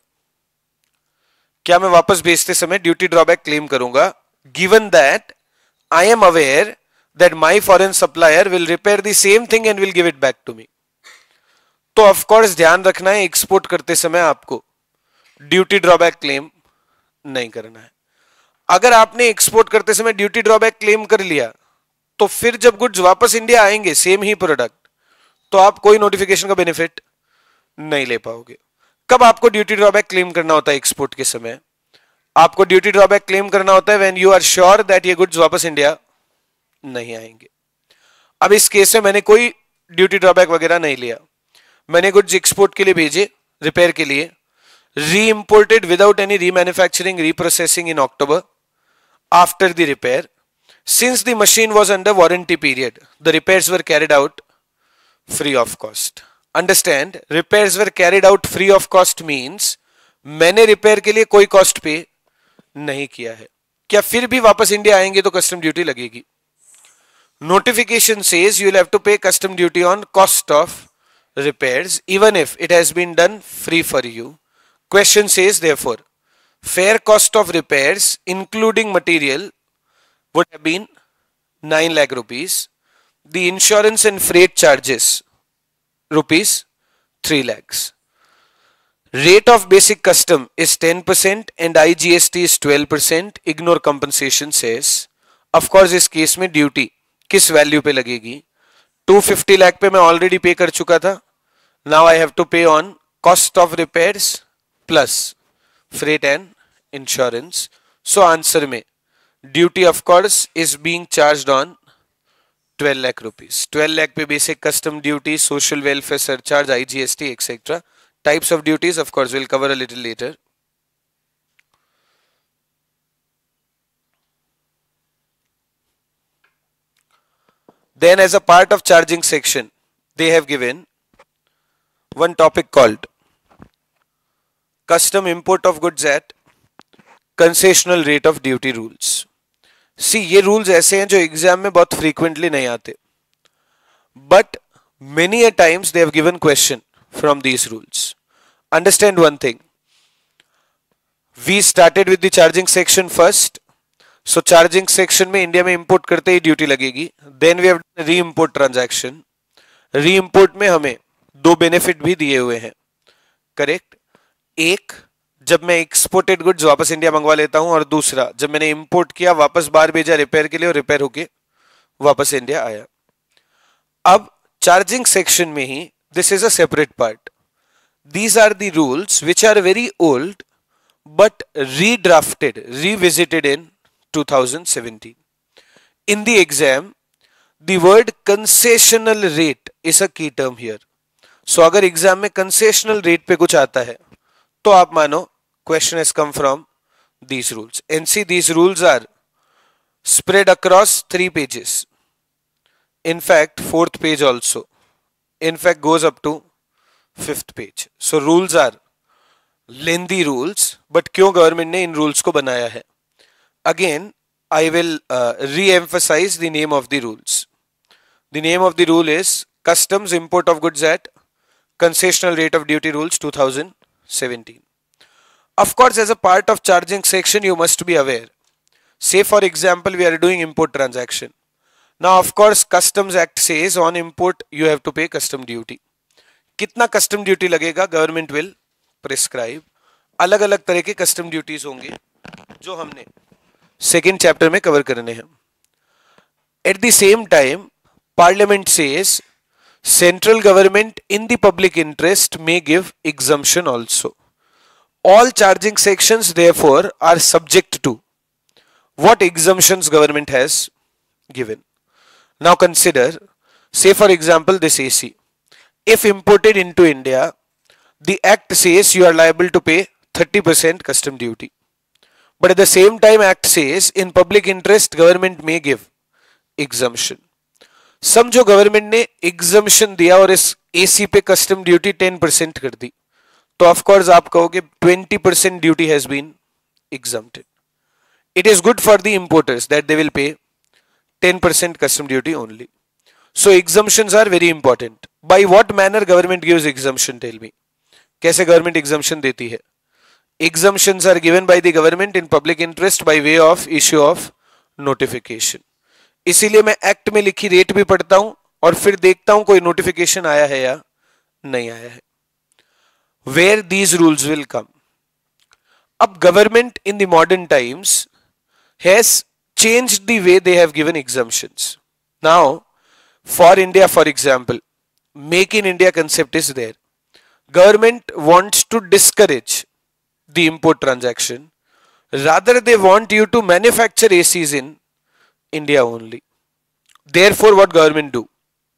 क्या मैं वापस भेजते समय ड्यूटी ड्रॉबैक क्लेम करूंगा? Given that I am aware that my foreign supplier will repair the same thing and will give it back to me. तो ऑफ कोर्स ध्यान रखना है, एक्सपोर्ट करते समय आपको ड्यूटी ड्रॉबैक क्लेम नहीं करना है। अगर आपने एक्सपोर्ट करते समय ड्यूटी ड्रॉबैक क्लेम कर लिया तो फिर जब गुड्स वापस इंडिया आएंगे सेम ही प्रोडक्ट, तो आप कोई नोटिफिकेशन का बेनिफिट नहीं ले पाओगे। कब आपको ड्यूटी ड्रॉबैक क्लेम करना होता है एक्सपोर्ट के समय? आपको ड्यूटी ड्रॉबैक क्लेम करना होता है when you are sure that ये गुड्स वापस इंडिया नहीं आएंगे। अब इस केस में मैंने कोई ड्यूटी ड्रॉबैक वगैरह नहीं लिया, मैंने गुड्स एक्सपोर्ट के लिए भेजे, रिपेयर के लिए, reimported without any remanufacturing reprocessing in October after the repair. Since the machine was under warranty period, the repairs were carried out free of cost. Understand, repairs were carried out free of cost means मैंने repair के लिए कोई cost पे नहीं किया है। क्या फिर भी वापस इंडिया आएंगे तो कस्टम ड्यूटी लगेगी? Notification says you will have to pay custom duty on cost of repairs even if it has been done free for you. Question says therefore, fair cost of repairs including material would have been nine lakh rupees. The insurance and freight charges rupees three lakhs. Rate of basic custom is ten percent and I G S T is twelve percent. Ignore compensation says. Of course इस केस में duty किस value पे लगेगी? two hundred fifty lakh पे मैं already पे कर चुका था। Now I have to pay on cost of repairs plus freight and insurance. So answer में duty of course is being charged on twelve lakh rupees. twelve lakh पे basic custom duty, social welfare surcharge, IGST etcetera. Types of duties of course will cover a little later. Then as a part of charging section they have given one topic called custom import of goods at concessional rate of duty rules. See ये rules ऐसे हैं जो exam में बहुत frequently नहीं आते, but many a times they have given question from these rules. Understand one thing, we started with the charging section first. So charging section में India में इंपोर्ट करते ही ड्यूटी लगेगी. Then we have reimport transaction. Reimport में हमें दो benefit भी दिए हुए हैं, करेक्ट. एक, जब मैं एक्सपोर्टेड गुड्स वापस इंडिया मंगवा लेता हूं, और दूसरा, जब मैंने इंपोर्ट किया वापस बाहर भेजा रिपेयर के लिए और रिपेयर होके वापस इंडिया आया. अब चार्जिंग सेक्शन में ही this is a separate part. These are the rules which are very old but redrafted, revisited in twenty seventeen. In the exam, the word concessional rate is a key term here. So अगर exam में concessional rate पे कुछ आता है तो आप मानो question has come from these rules. And see, these rules are spread across three pages. In fact, fourth page also. In fact, goes up to fifth page. So rules are lengthy rules, but क्यों government ने इन rules को बनाया है? Again, I will uh, re-emphasize the name of the rules. The name of the rule is Customs Import of Goods at Concessional Rate of Duty Rules twenty seventeen. Of course, as a part of charging section, you must be aware. Say for example, we are doing import transaction. Now of course Customs Act says on import you have to pay custom duty. कितना custom duty लगेगा government will prescribe. अलग अलग तरह के custom duties होंगे जो हमने second chapter में cover करने हैं. At the same time Parliament says central government in the public interest may give exemption also. All charging sections therefore are subject to what exemptions government has given. Now consider, say for example this A C. If imported into India, the act says you are liable to pay thirty percent custom duty. But at the same time act says in public interest government may give exemption. समझो government ने exemption दिया और इस AC पे custom duty ten percent कर दी, तो of course आप कहोगे twenty percent duty has been exempted. It is good for the importers that they will pay ten percent custom duty only. So exemptions are very important. By what manner government gives exemption? Tell me. कैसे government exemption देती है? Exemptions are given by the government in public interest by way of issue of notification. इसीलिए मैं act में लिखी rate भी पढ़ता हूं और फिर देखता हूं कोई नोटिफिकेशन आया है या नहीं आया है. Where these rules will come. अब government in the modern times has changed the way they have given exemptions. Now, for India, for example, Make in India concept is there. Government wants to discourage the import transaction. Rather, they want you to manufacture A Cs in India only. Therefore, what government do?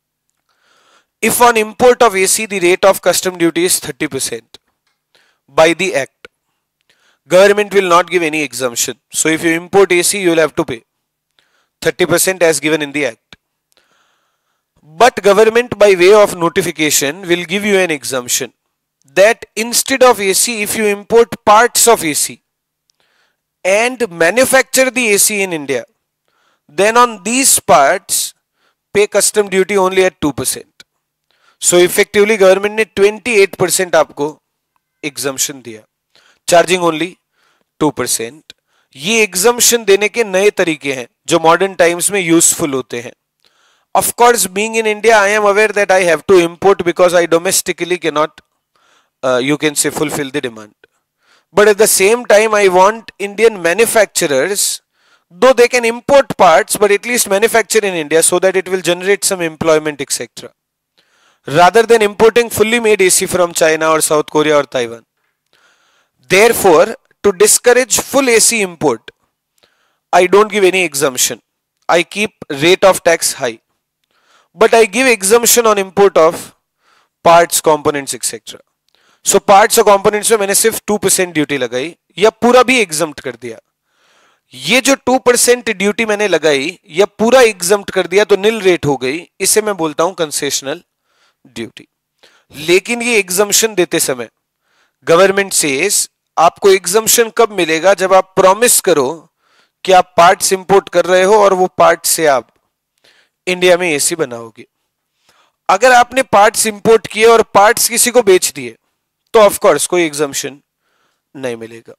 If on import of A C the rate of custom duty is thirty percent by the act, government will not give any exemption. So if you import A C, you will have to pay thirty percent as given in the act. But government by way of notification will give you an exemption that instead of A C, if you import parts of A C and manufacture the A C in India, then on these parts pay custom duty only at two percent. So effectively government ने twenty-eight percent आपको exemption दिया, charging only two percent. ये exemption देने के नए तरीके हैं जो modern times में useful होते हैं. Of course, being in India, I am aware that I have to import because I domestically cannot, uh, you can say, fulfill the demand. But at the same time, I want Indian manufacturers, though they can import parts, but at least manufacture in India so that it will generate some employment, et cetera. Rather than importing fully made A C from China or South Korea or Taiwan. Therefore, to discourage full A C import, I don't give any exemption. I keep rate of tax high. But I give exemption on import of parts, components, et cetera. So parts और components में मैंने सिर्फ two percent duty लगाई या पूरा भी exempt कर दिया. ये जो two percent ड्यूटी मैंने लगाई या पूरा exempt कर दिया तो नील रेट हो गई. इसे मैं बोलता हूं कंसेशनल ड्यूटी. लेकिन ये exemption देते समय गवर्नमेंट सेज आपको exemption कब मिलेगा? जब आप प्रॉमिस करो कि आप पार्ट्स इंपोर्ट कर रहे हो और वो पार्ट से आप इंडिया में एसी बनाओगे. अगर आपने पार्ट्स इंपोर्ट किए और पार्ट्स किसी को बेच दिए तो ऑफ कोर्स कोई एग्जम्पशन नहीं मिलेगा.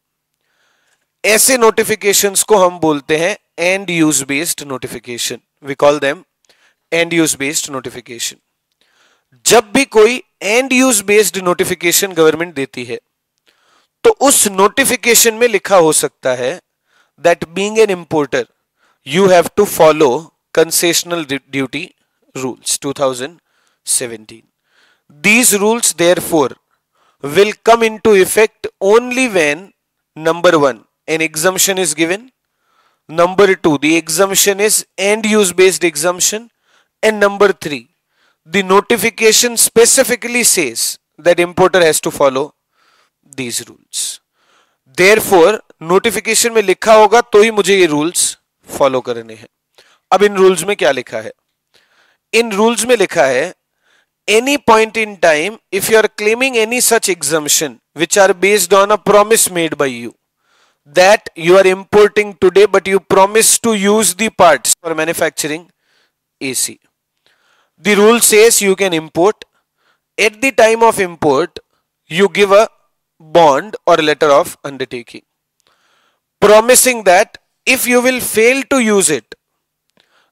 ऐसे नोटिफिकेशंस को हम बोलते हैं end use based notification. We call them end use based notification. जब भी कोई end use based notification government देती है तो उस नोटिफिकेशन में लिखा हो सकता है that being an importer you have to follow concessional duty rules twenty seventeen. These rules therefore will come into effect only when number one an exemption is given, number two the exemption is end use based exemption, and number three the notification specifically says that importer has to follow these rules. Therefore notification में लिखा होगा तो ही मुझे ये rules follow करने हैं. अब इन rules में क्या लिखा है? इन रूल्स में लिखा है any point in time if you are claiming any such exemption which are based on a promise made by you that you are importing today but you promise to use the parts for manufacturing AC. The rule says you can import. At the time of import you give a bond or letter of undertaking promising that if you will fail to use it,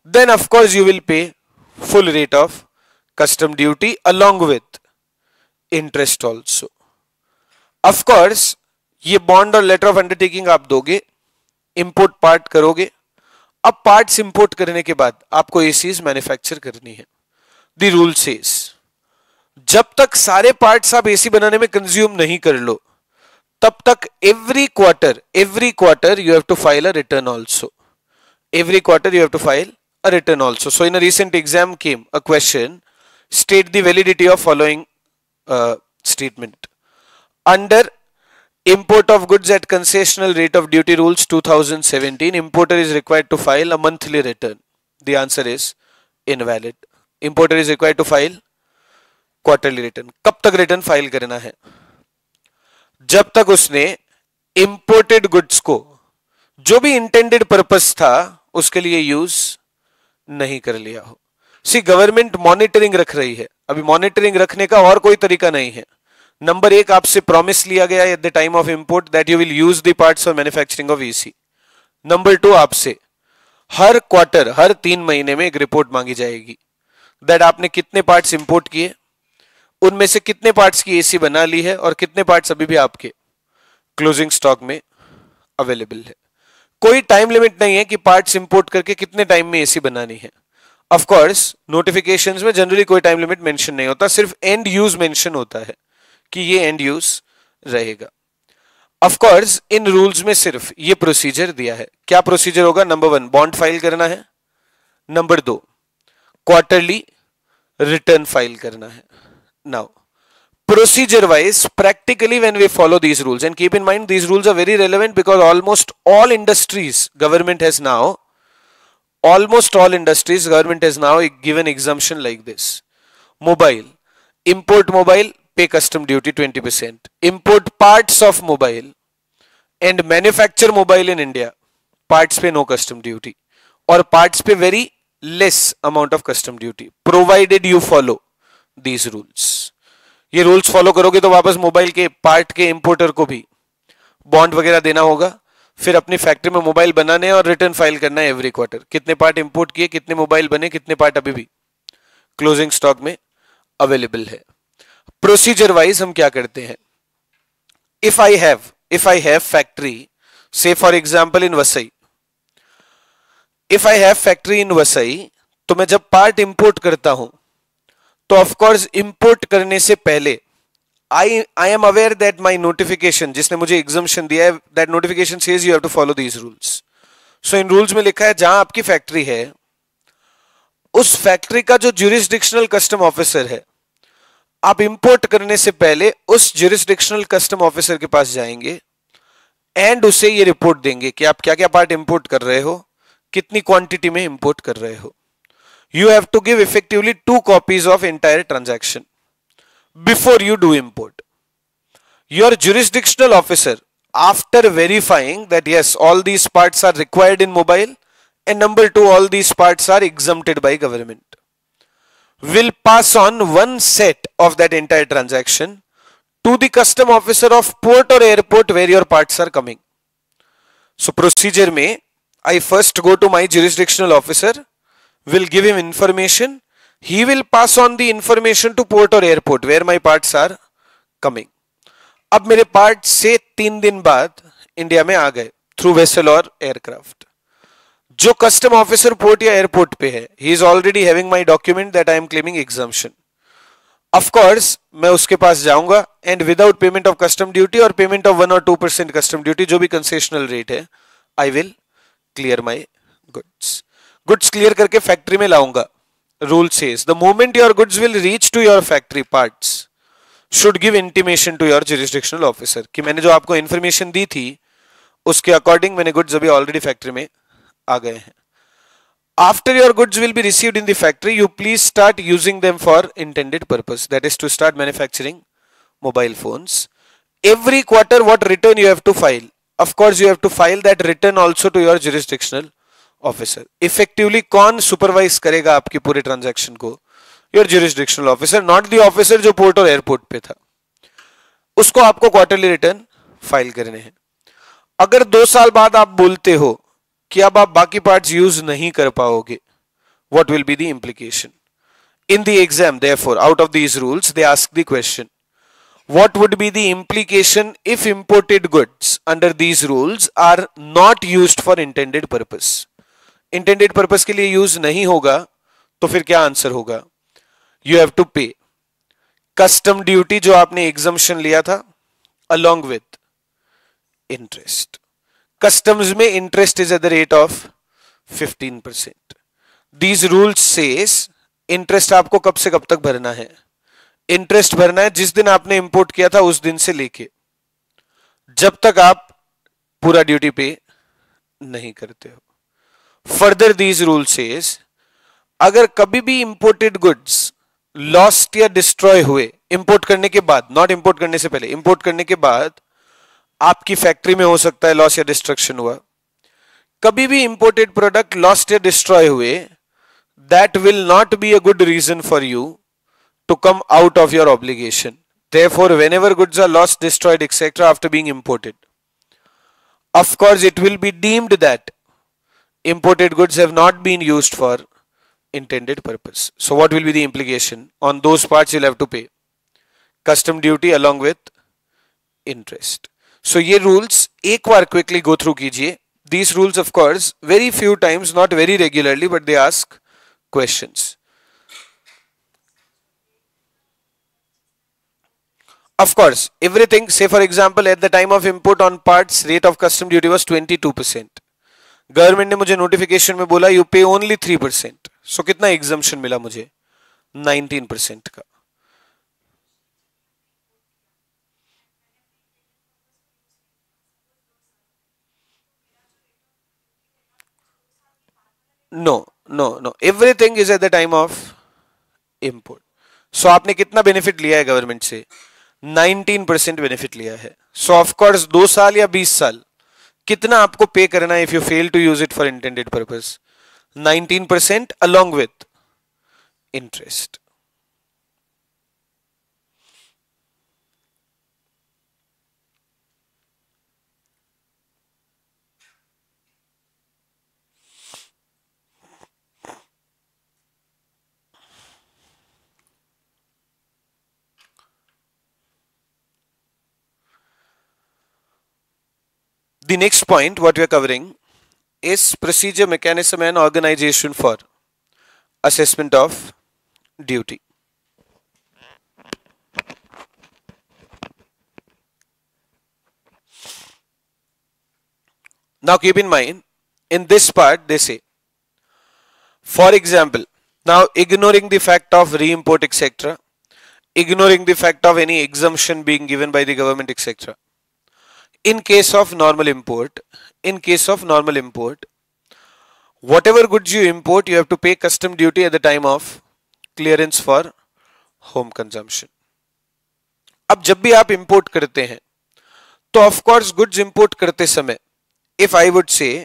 then of course you will pay full rate of custom duty along with interest also. Of course ये bond और letter of undertaking आप दोगे, import part करोगे. अब parts import करने के बाद आपको एसीज मैन्युफैक्चर करनी है. द रूल सेज जब तक सारे पार्ट्स आप एसी बनाने में कंज्यूम नहीं कर लो तब तक every quarter every quarter you have to file a return also. Every quarter you have to file a return also. So in a recent exam came a question, state the validity of following uh, statement. Under import of goods at concessional rate of duty rules two thousand seventeen, importer is required to file a monthly return. The answer is invalid. Importer is required to file quarterly return. कब तक return file करना है? जब तक उसने imported goods को जो भी इंटेंडेड पर्पस था उसके लिए यूज नहीं कर लिया हो. सी गवर्नमेंट मॉनिटरिंग रख रही है. अभी मॉनिटरिंग रखने का और कोई तरीका नहीं है. नंबर एक, आपसे प्रॉमिस लिया गया at the time of import that you will use the parts for manufacturing of AC. Number two, आपसे हर क्वार्टर हर तीन महीने में एक रिपोर्ट मांगी जाएगी दैट आपने कितने पार्ट्स इंपोर्ट किए, उनमें से कितने पार्ट्स की एसी बना ली है और कितने पार्ट्स अभी भी आपके क्लोजिंग स्टॉक में अवेलेबल है. कोई टाइम लिमिट नहीं है कि पार्ट्स इंपोर्ट करके कितने टाइम में एसी बनानी है. ऑफ कोर्स नोटिफिकेशंस में जनरली कोई टाइम लिमिट मेंशन नहीं होता, सिर्फ एंड यूज मेंशन होता है कि ये एंड यूज रहेगा. ऑफ कोर्स इन रूल्स में सिर्फ ये प्रोसीजर दिया है. क्या प्रोसीजर होगा? नंबर वन, बॉन्ड फाइल करना है. नंबर दो, क्वार्टरली रिटर्न फाइल करना है. Now procedure wise, practically when we follow these rules, and keep in mind these rules are very relevant because almost all industries government has now almost all industries government has now given exemption like this. Mobile, import mobile, pay custom duty twenty percent. Import parts of mobile and manufacture mobile in India, parts pay no custom duty or parts pay very less amount of custom duty provided you follow these rules. ये rules follow करोगे तो वापस mobile के part के importer को भी bond वगैरह देना होगा, फिर अपनी फैक्ट्री में मोबाइल बनाने और रिटर्न फाइल करना है एवरी क्वार्टर. कितने पार्ट इंपोर्ट किए, कितने मोबाइल बने, कितने पार्ट अभी भी क्लोजिंग स्टॉक में अवेलेबल है. प्रोसीजर वाइज हम क्या करते हैं? If I have if I have factory से for example in Vasai, if I have factory in Vasai, तो मैं जब पार्ट इंपोर्ट करता हूं तो ऑफ कोर्स इंपोर्ट करने से पहले I I am aware that my notification, जिसने मुझे एग्जम्पशन दिया है, that notification says you have to follow these rules. So in rules में लिखा है जहां आपकी फैक्ट्री है उस फैक्ट्री का जो ज्यूरिसडिक्शनल कस्टम ऑफिसर है, आप इंपोर्ट करने से पहले उस ज्यूरिसडिक्शनल कस्टम ऑफिसर के पास जाएंगे एंड उसे ये रिपोर्ट देंगे कि आप क्या क्या पार्ट इंपोर्ट कर रहे हो, कितनी क्वांटिटी में इंपोर्ट कर रहे हो. You have to give effectively two copies of entire transaction before you do import. Your jurisdictional officer, after verifying that yes, all these parts are required in mobile and number two, all these parts are exempted by government, will pass on one set of that entire transaction to the custom officer of port or airport where your parts are coming. So procedure में I first go to my jurisdictional officer, will give him information, he will pass on the information to port or airport where my parts are coming. अब मेरे part से तीन दिन बाद India में आ गए थ्रू वेसल और एयरक्राफ्ट. जो कस्टम ऑफिसर पोर्ट या एयरपोर्ट पे है, he is already having my document that I am claiming exemption. Of course मैं उसके पास जाऊंगा and without payment of custom duty और payment of one or two percent custom duty, जो भी concessional rate है, I will clear my goods. Goods clear करके factory में लाऊंगा. Rule says the moment your goods will reach to your factory, parts should give intimation to your jurisdictional officer कि मैंने जो आपको इंफॉर्मेशन दी थी उसके अकॉर्डिंग मैंने गुड्स अभी ऑलरेडी फैक्ट्री में आ गए हैं. After your goods will be received in the factory, you please start using them for intended purpose, that is to start manufacturing mobile phones. Every quarter what return you have to file, of course you have to file that return also to your jurisdictional officer. Effectively कौन supervise करेगा आपके पूरे transaction को? Your jurisdictional officer, not the officer जो port और airport पे था. उसको आपको क्वार्टरली रिटर्न फाइल करने हैं. अगर दो साल बाद आप बोलते हो कि अब आप बाकी पार्ट्स यूज नहीं कर पाओगे what will be the implication? In the exam, therefore, out of these rules, they ask the question, what would be the implication if imported goods under these rules are not used for intended purpose? Intended purpose के लिए use नहीं होगा, तो फिर क्या answer होगा? You have to pay custom duty जो आपने exemption लिया था, along with interest. Customs में interest is at the rate of fifteen percent. These rules says interest आपको कब से कब तक भरना है? इंटरेस्ट भरना है जिस दिन आपने इंपोर्ट किया था उस दिन से लेके जब तक आप पूरा ड्यूटी पे नहीं करते हो। फर्दर दीज रूल सेज अगर कभी भी इंपोर्टेड गुड्स लॉस्ट या डिस्ट्रॉय हुए इंपोर्ट करने के बाद, नॉट इंपोर्ट करने से पहले, इंपोर्ट करने के बाद आपकी फैक्ट्री में हो सकता है लॉस या डिस्ट्रक्शन हुआ, कभी भी इंपोर्टेड प्रोडक्ट लॉस्ट या डिस्ट्रॉय हुए, that will not be a good reason for you to come out of your obligation. Therefore, whenever goods are lost, destroyed, et cetera after being imported, of course it will be deemed that imported goods have not been used for intended purpose. So what will be the implication? On those parts you'll have to pay custom duty along with interest. So ये rules एक बार quickly go through कीजिए. These rules of course very few times, not very regularly, but they ask questions. Of course, everything, say for example, at the time of import on parts, rate of custom duty was twenty-two percent. Government ने मुझे notification में बोला you pay only three percent. So कितना exemption मिला मुझे? nineteen percent का. No, no, no. Everything is at the time of import. So आपने कितना benefit लिया है government से? nineteen percent बेनिफिट लिया है. सो ऑफ कोर्स दो साल या बीस साल कितना आपको पे करना है if you fail to use it for intended purpose? nineteen percent along with interest. The next point what we are covering is procedure, mechanism and organization for assessment of duty. Now keep in mind, in this part they say, for example, now ignoring the fact of re-import et cetera, ignoring the fact of any exemption being given by the government et cetera. In case of normal import, in case of normal import, whatever goods you import, you have to pay custom duty at the time of clearance for home consumption. अब जब भी आप import करते हैं, तो of course goods import करते समय, if I would say,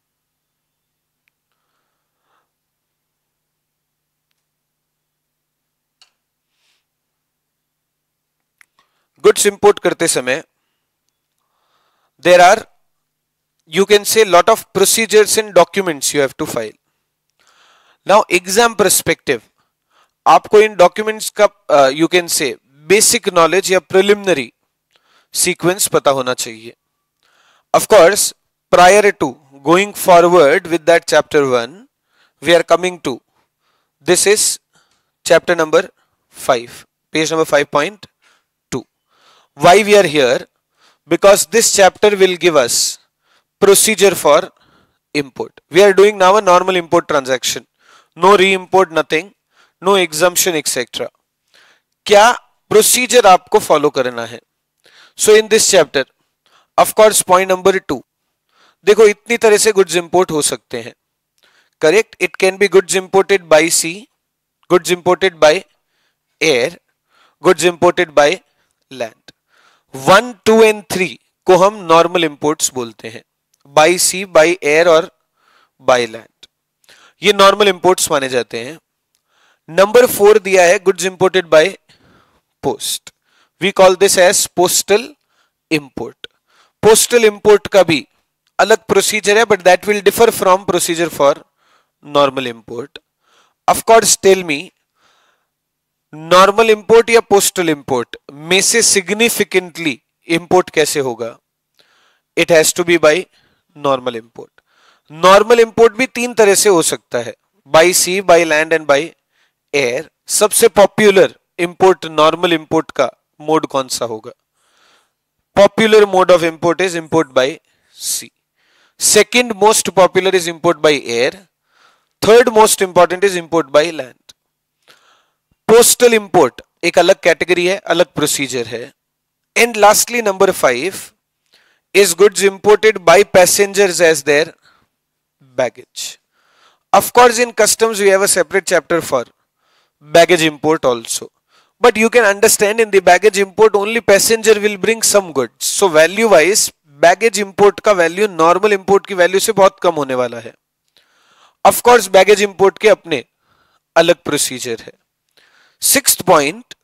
goods import करते समय, there are, you can say, lot of procedures and documents you have to file. Now exam perspective, आपको इन documents का uh, you can say basic knowledge या preliminary sequence पता होना चाहिए. Of course, prior to going forward with that chapter one, we are coming to, this is chapter number five, page number five point two. Why we are here? Because this chapter will give us procedure for import. We are doing now a normal import transaction. No re-import, nothing. No exemption, et cetera. क्या procedure आपको follow करना है? So in this chapter, of course, point number two. देखो इतनी तरह से goods import हो सकते हैं. Correct? It can be goods imported by sea, goods imported by air, goods imported by land. One, two and three को हम normal imports बोलते हैं, बाई सी, बाई एयर और बाई लैंड. ये नॉर्मल इंपोर्ट्स माने जाते हैं. नंबर फोर दिया है goods imported by post. We call this as postal import. Postal import का भी अलग प्रोसीजर है, but that will differ from procedure for normal import. Of course tell me, normal import या पोस्टल इंपोर्ट में से significantly import कैसे होगा? It has to be by normal import. Normal import भी तीन तरह से हो सकता है, by sea, by land and by air. सबसे पॉपुलर इंपोर्ट नॉर्मल इंपोर्ट का मोड कौन सा होगा? Popular mode of import is import by sea. Second most popular is import by air. Third most important is import by land. Postal import एक अलग category है, अलग procedure है। And lastly number five is goods imported by passengers as their baggage. Of course, in customs we have a separate chapter for baggage import also. But you can understand in the baggage import only passenger will bring some goods. So value wise baggage import का value normal import की value से बहुत कम होने वाला है. Of course, baggage import के अपने अलग procedure है. Sixth point,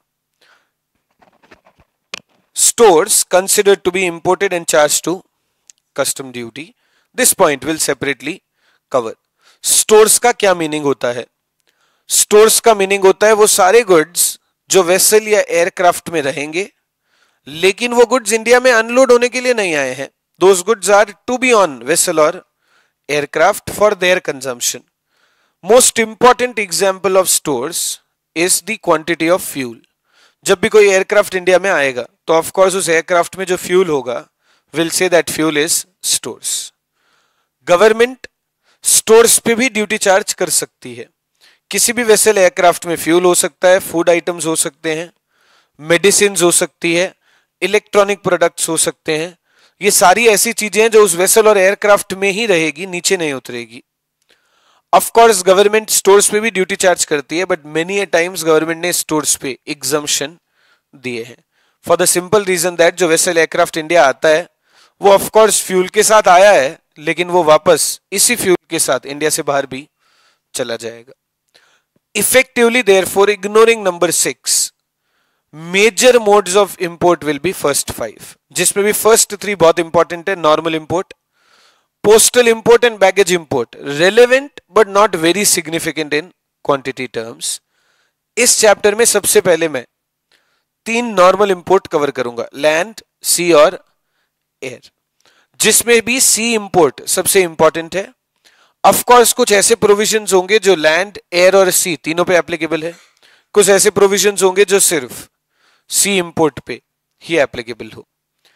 stores considered to be imported and charged to custom duty. This point will separately cover. Stores का क्या मीनिंग होता है? Stores का मीनिंग होता है वो सारे गुड्स जो वेसल या एयरक्राफ्ट में रहेंगे, लेकिन वो गुड्स इंडिया में अनलोड होने के लिए नहीं आए हैं. Those goods are to be on vessel or aircraft for their consumption. Most important example of stores is the quantity of fuel. जब भी कोई एयरक्राफ्ट इंडिया में आएगा तो ऑफ कोर्स उस एयरक्राफ्ट में जो फ्यूल होगा will say that fuel is stores. Government stores पे भी ड्यूटी चार्ज कर सकती है. किसी भी वेसल एयरक्राफ्ट में फ्यूल हो सकता है, फूड आइटम्स हो सकते हैं, मेडिसिन हो सकती है, इलेक्ट्रॉनिक प्रोडक्ट्स हो सकते हैं. ये सारी ऐसी चीजें हैं जो उस वेसल और एयरक्राफ्ट में ही रहेगी, नीचे नहीं उतरेगी. ऑफ कोर्स गवर्नमेंट स्टोर्स पे भी ड्यूटी चार्ज करती है, but many a times government ने स्टोर्स पे एग्जम्पशन दिए हैं for the simple reason that जो वेसल एयरक्राफ्ट इंडिया आता है वो ऑफ कोर्स फ्यूल के साथ आया है, लेकिन वो वापस इसी फ्यूल के साथ इंडिया से बाहर भी चला जाएगा. Effectively therefore ignoring number six, major modes of import will be first five, जिसमें भी फर्स्ट थ्री बहुत इंपॉर्टेंट है. Normal import, postal import and baggage import, relevant but not very significant in quantity terms. इस chapter में सबसे पहले मैं तीन नॉर्मल इंपोर्ट कवर करूंगा, लैंड, सी और एयर, जिसमें भी सी इंपोर्ट सबसे इंपॉर्टेंट है. ऑफ कोर्स कुछ ऐसे प्रोविजंस होंगे जो लैंड, एयर और सी तीनों पे एप्लीकेबल है. कुछ ऐसे प्रोविजंस होंगे जो सिर्फ सी इंपोर्ट पे ही एप्लीकेबल हो.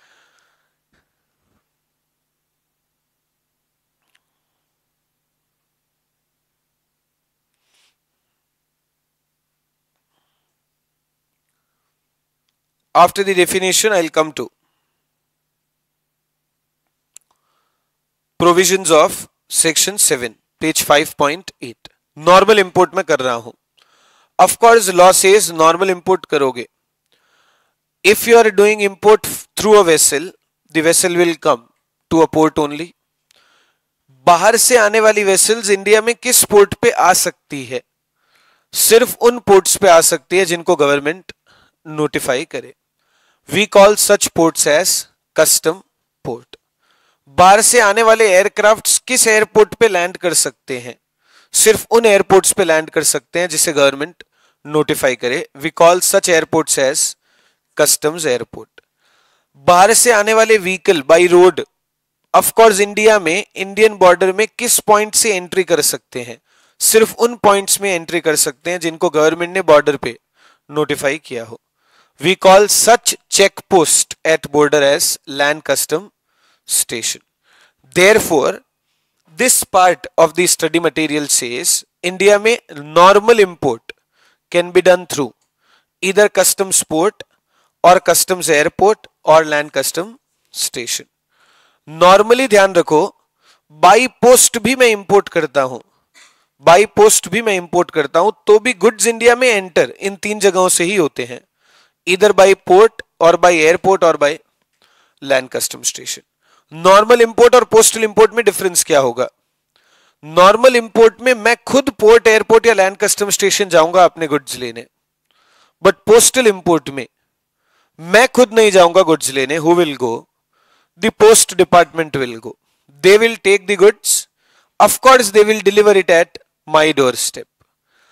After the definition, I'll come to provisions of section seven, page five point eight. Normal import में कर रहा हूं. Of course, law says normal import करोगे. If you are doing import through a vessel, the vessel will come to a port only. बाहर से आने वाली vessels India में किस पोर्ट पे आ सकती है? सिर्फ उन पोर्ट्स पे आ सकती है जिनको गवर्नमेंट नोटिफाई करे. We call such ports as custom port. बाहर से आने वाले एयरक्राफ्ट्स किस एयरपोर्ट पे लैंड कर सकते हैं? सिर्फ उन एयरपोर्ट्स पे लैंड कर सकते हैं जिसे गवर्नमेंट नोटिफाई करे. We call such airports as customs airport. बाहर से आने वाले vehicle by road, of course India में इंडियन बॉर्डर में किस पॉइंट से एंट्री कर सकते हैं? सिर्फ उन पॉइंट्स में एंट्री कर सकते हैं जिनको गवर्नमेंट ने बॉर्डर पे नोटिफाई किया हो. We call such check post at border as land custom station. Therefore, this part of the study material says India में normal import can be done through either customs port or customs airport or land custom station. Normally ध्यान रखो, by post भी मैं import करता हूं, by post भी मैं import करता हूं तो भी goods India में enter इन तीन जगहों से ही होते हैं, either by port or by airport or by land custom station. Normal import और पोस्टल इंपोर्ट में डिफरेंस क्या होगा? नॉर्मल इंपोर्ट में मैं खुद पोर्ट, एयरपोर्ट या लैंड कस्टम स्टेशन जाऊंगा अपने गुड्स लेने, बट पोस्टल इंपोर्ट में मैं खुद नहीं जाऊंगा गुड्स लेने. Who will go? The post department will go. They will take the goods. Of course they will deliver it at my doorstep.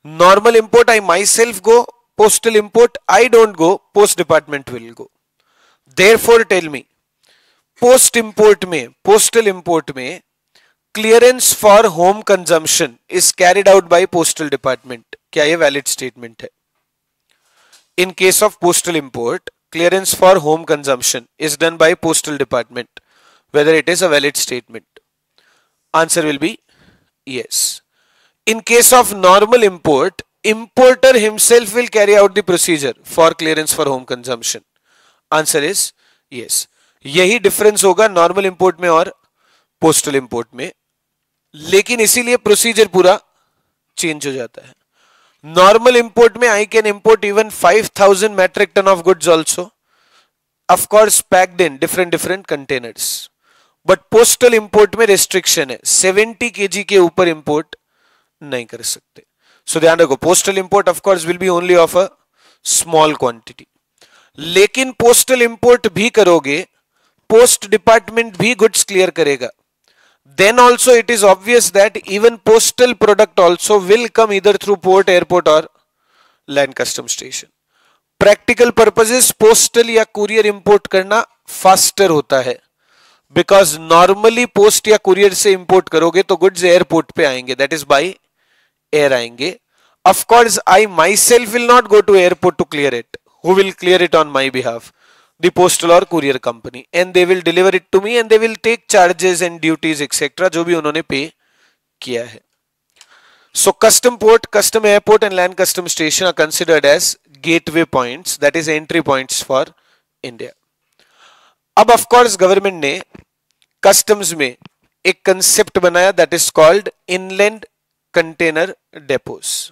Normal import, I myself go. Postal import, I don't go. Post department will go. Therefore, tell me, post import में, postal import में, clearance for home consumption is carried out by postal department. क्या ये valid statement है? In case of postal import, clearance for home consumption is done by postal department. Whether it is a valid statement? Answer will be yes. In case of normal import, importer himself will carry out the procedure for clearance for home consumption. Answer is yes. यही difference होगा normal import में और postal import में, लेकिन इसीलिए procedure पूरा change हो जाता है. Normal import में I can import even five thousand metric ton of goods also, of course packed in different different containers. But postal import में restriction है, seventy kg के ऊपर import नहीं कर सकते. So ध्यान रखो, postal import of course will be only of a small quantity. लेकिन postal import भी करोगे, post department भी goods clear करेगा. Then also it is obvious that even postal product also will come either through port, airport or land custom station. Practical purposes postal या courier import करना faster होता है, because normally post या courier से import करोगे तो goods airport पे आएंगे, that is by air आएंगे. Of course I myself will not go to airport to clear it. Who will clear it on my behalf? The postal or courier company, and they will deliver it to me and they will take charges and duties et cetera जो भी उन्होंने pay किया है. So custom port, custom airport and land custom station are considered as gateway points, that is entry points for India. अब of course government ने customs में एक concept बनाया, that is called inland container depots.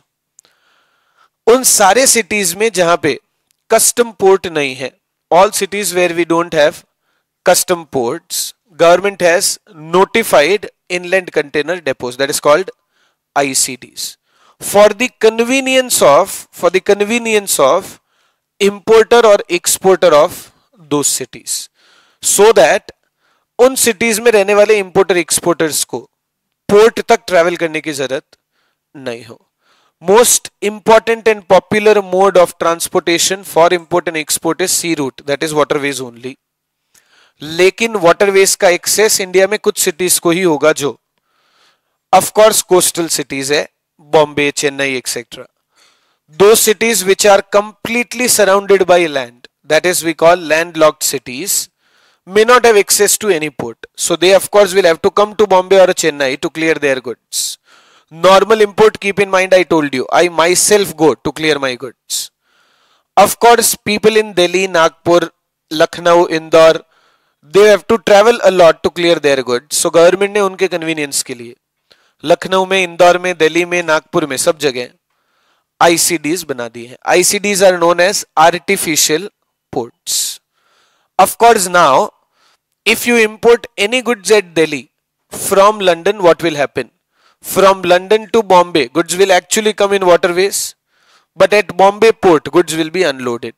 उन सारे cities में जहां पे custom port नहीं है, all cities where we don't have custom ports, government has notified inland container depots, that is called I C Ds, for the convenience of for the convenience of importer or exporter of those cities, so that उन cities में रहने वाले importer exporters को port तक travel करने की जरूरत नहीं हो. Most important and popular mode of transportation for import and export is sea route, that is waterways only. लेकिन waterways का access इंडिया में कुछ cities को ही होगा जो of course coastal cities है, Bombay, Chennai et cetera. Those cities which are completely surrounded by land, that is we call landlocked cities, may not have access to any port. So they of course will have to come to Bombay or Chennai to clear their goods. Normal import, keep in mind I told you, I myself go to clear my goods. Of course people in Delhi, Nagpur, Lucknow, Indore, they have to travel a lot to clear their goods. So government ने उनके convenience के लिए लखनऊ में, इंदौर में, दिल्ली में, नागपुर में सब जगह I C Ds बना दी हैं. I C Ds are known as artificial ports. Of course now if you import any goods at Delhi from London, what will happen? From London to Bombay, goods will actually come in waterways, but at Bombay port, goods will be unloaded.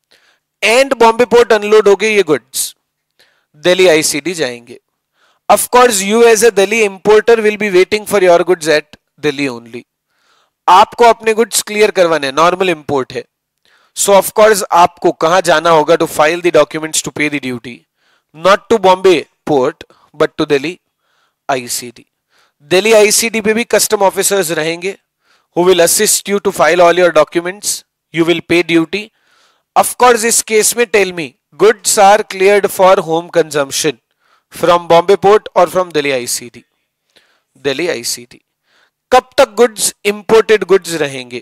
And Bombay port unload हो गए ये goods, Delhi I C D जाएंगे. Of course, you as a Delhi importer will be waiting for your goods at Delhi only. आपको अपने goods clear करवाने, normal import है. So of course आपको कहाँ जाना होगा to file the documents to pay the duty? Not to Bombay port, but to Delhi I C D. Delhi I C D पे भी custom officers रहेंगे who will assist you to file all your documents. You will pay duty. Of course, इस case में tell me, goods are cleared for home consumption from Bombay port or from Delhi I C D? Delhi I C D. कब तक goods imported goods रहेंगे?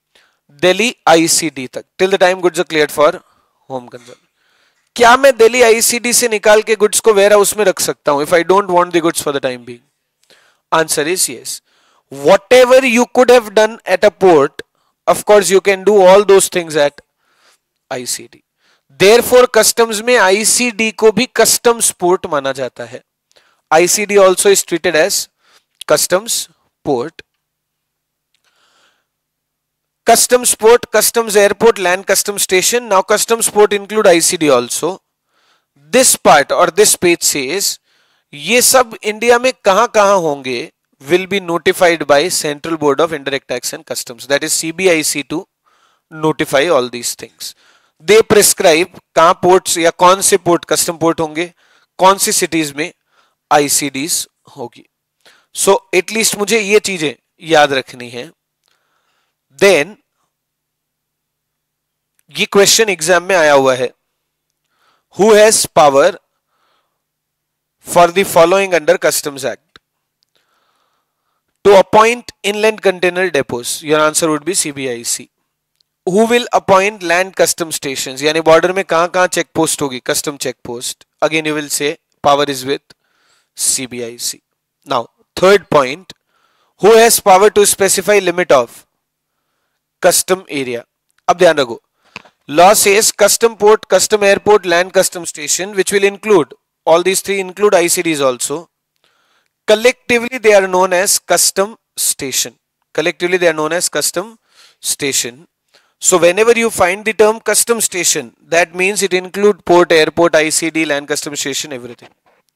Delhi I C D तक, till the time goods are cleared for home consumption. क्या मैं Delhi I C D से निकाल के goods को warehouse में रख सकता हूं if I don't want the goods for the time being? Answer is yes. Whatever you could have done at a port, of course you can do all those things at I C D. Therefore customs में I C D को भी customs port माना जाता है. I C D also is treated as customs port. Customs port, customs airport, land custom station. Now customs port include I C D also. This part or this page says ये सब India में कहां कहां होंगे will be notified by Central Board of Indirect Tax and Customs, that is C B I C, to notify all these things. They prescribe कहाँ ports या कौन से port custom port होंगे, कौन सी cities में I C Ds होगी. So at least मुझे ये चीजें याद रखनी है. Then ये क्वेश्चन एग्जाम में आया हुआ है. Who has power for the following under Customs Act? To appoint inland container depots. Your answer would be C B I C. Who will appoint land custom stations? यानी border में कहां कहां check post होगी, custom check post. Again you will say power is with C B I C. Now third point, who has power to specify limit of custom area? अब ध्यान रखो, law says custom port, custom airport, land custom station, which will include all these three, include I C Ds also. Collectively they are known as custom station. Collectively they are known as custom station. So whenever you find the term custom station, that means it include port, airport, I C D, land custom station, everything.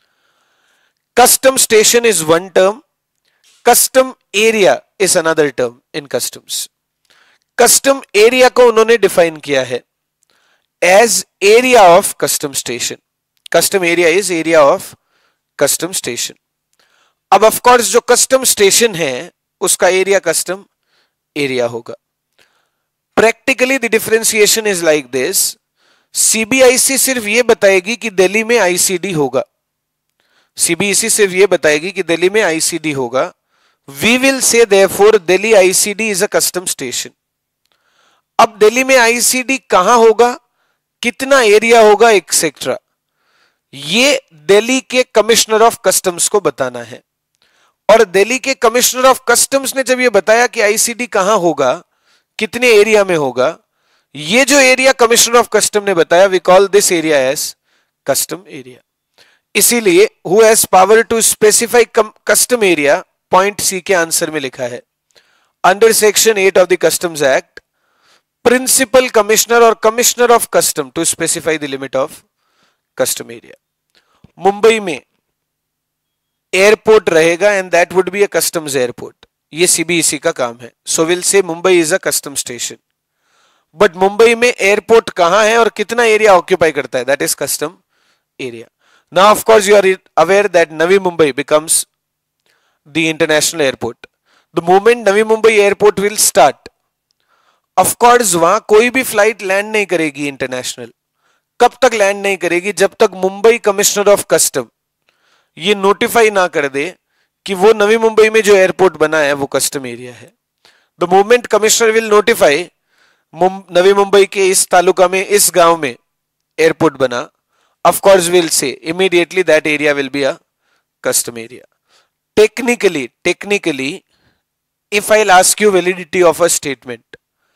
Custom station is one term. Custom area is another term in customs. Custom area को उन्होंने define किया है as area of custom station. Custom area is area of custom station. अब of course जो custom station है उसका area custom area होगा. Practically the differentiation is like this. C B I C सिर्फ ये बताएगी कि दिल्ली में I C D होगा. C B I C सिर्फ ये बताएगी कि दिल्ली में I C D होगा. We will say therefore Delhi I C D is a custom station. अब दिल्ली में I C D कहां होगा, कितना एरिया होगा, एक्सेट्रा, ये दिल्ली के कमिश्नर ऑफ कस्टम्स को बताना है. और दिल्ली के कमिश्नर ऑफ कस्टम्स ने जब ये बताया कि I C D कहां होगा, कितने एरिया में होगा, ये जो एरिया कमिश्नर ऑफ कस्टम ने बताया, we call this area as custom area. इसीलिए who has power to specify custom area, point C के आंसर में लिखा है, under section eight of the customs act, principal commissioner और commissioner of custom to specify the limit of custom area. Mumbai में airport रहेगा and that would be a customs airport. ये CBSE का काम है. So will say Mumbai is a custom station. But Mumbai में airport कहां है और कितना एरिया ऑक्यूपाई करता है, that is custom area. Now of course you are aware that Navi Mumbai becomes the international airport. The moment Navi Mumbai airport will start, of course वहां कोई भी फ्लाइट लैंड नहीं करेगी इंटरनेशनल. कब तक लैंड नहीं करेगी, जब तक मुंबई कमिश्नर ऑफ कस्टम ये नोटिफाई ना कर दे कि वो नवी मुंबई में जो एयरपोर्ट बना है वो कस्टम एरिया है. The moment commissioner will notify Navi Mumbai के इस तालुका में, इस गांव में एयरपोर्ट बना, of course will say immediately that area will be a custom area. Technically technically if I ask you validity of a statement,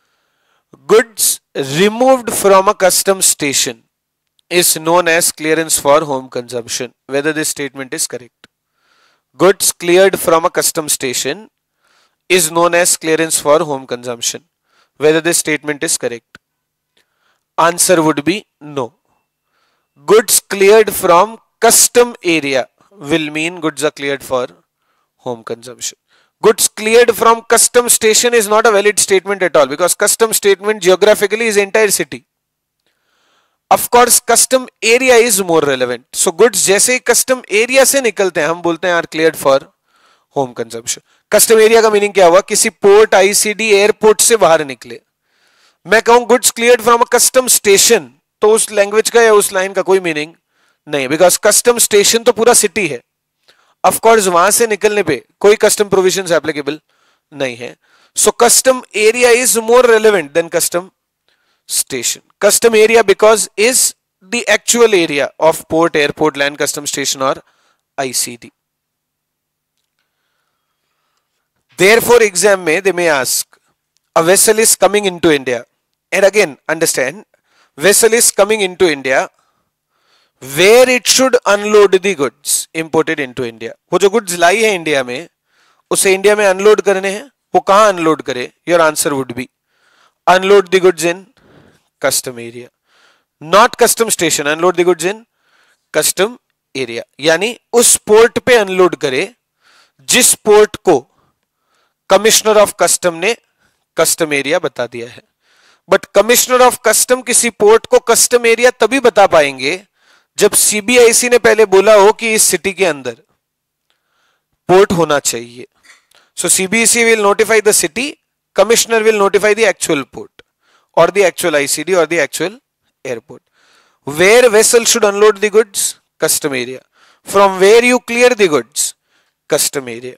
goods removed from a custom station is known as clearance for home consumption, whether this statement is correct. Goods cleared from a custom station is known as clearance for home consumption, whether this statement is correct. Answer would be no. Goods cleared from custom area will mean goods are cleared for home consumption. Goods cleared from custom station is not a valid statement at all, because custom statement geographically is entire city. Of course custom area is more relevant. So goods जैसे ही custom area से निकलते हैं हम बोलते हैं are cleared for home consumption. Custom area का meaning क्या हुआ, किसी port, I C D, airport से बाहर निकले. मैं कहूं goods cleared from a custom station, तो उस लैंग्वेज का या उस लाइन का कोई मीनिंग नहीं, बिकॉज कस्टम स्टेशन तो पूरा सिटी है. ऑफ कोर्स वहां से निकलने पे कोई कस्टम प्रोविजंस एप्लीकेबल नहीं है. So custom area is more relevant than custom station. Custom area because is the actual area of port, airport, land custom station or I C D. Therefore exam में they may ask, a vessel is coming into India, and again understand, vessel is coming into India where it should unload the goods imported into India. वो जो goods लाई है India में उसे India में unload करने हैं, वो कहां अनलोड करे? Your answer would be unload the goods in custom area, not custom station. Unload the goods in custom area, यानी उस पोर्ट पे अनलोड करे जिस पोर्ट को कमिश्नर ऑफ कस्टम ने कस्टम एरिया बता दिया है। बट कमिश्नर ऑफ कस्टम किसी पोर्ट को कस्टम एरिया तभी बता पाएंगे जब सीबीआईसी ने पहले बोला हो कि इस सिटी के अंदर पोर्ट होना चाहिए। So CBIC will notify the city, commissioner will notify the actual port or the actual I C D or the actual airport. Where vessel should unload the goods? Custom area. From where you clear the goods? Custom area.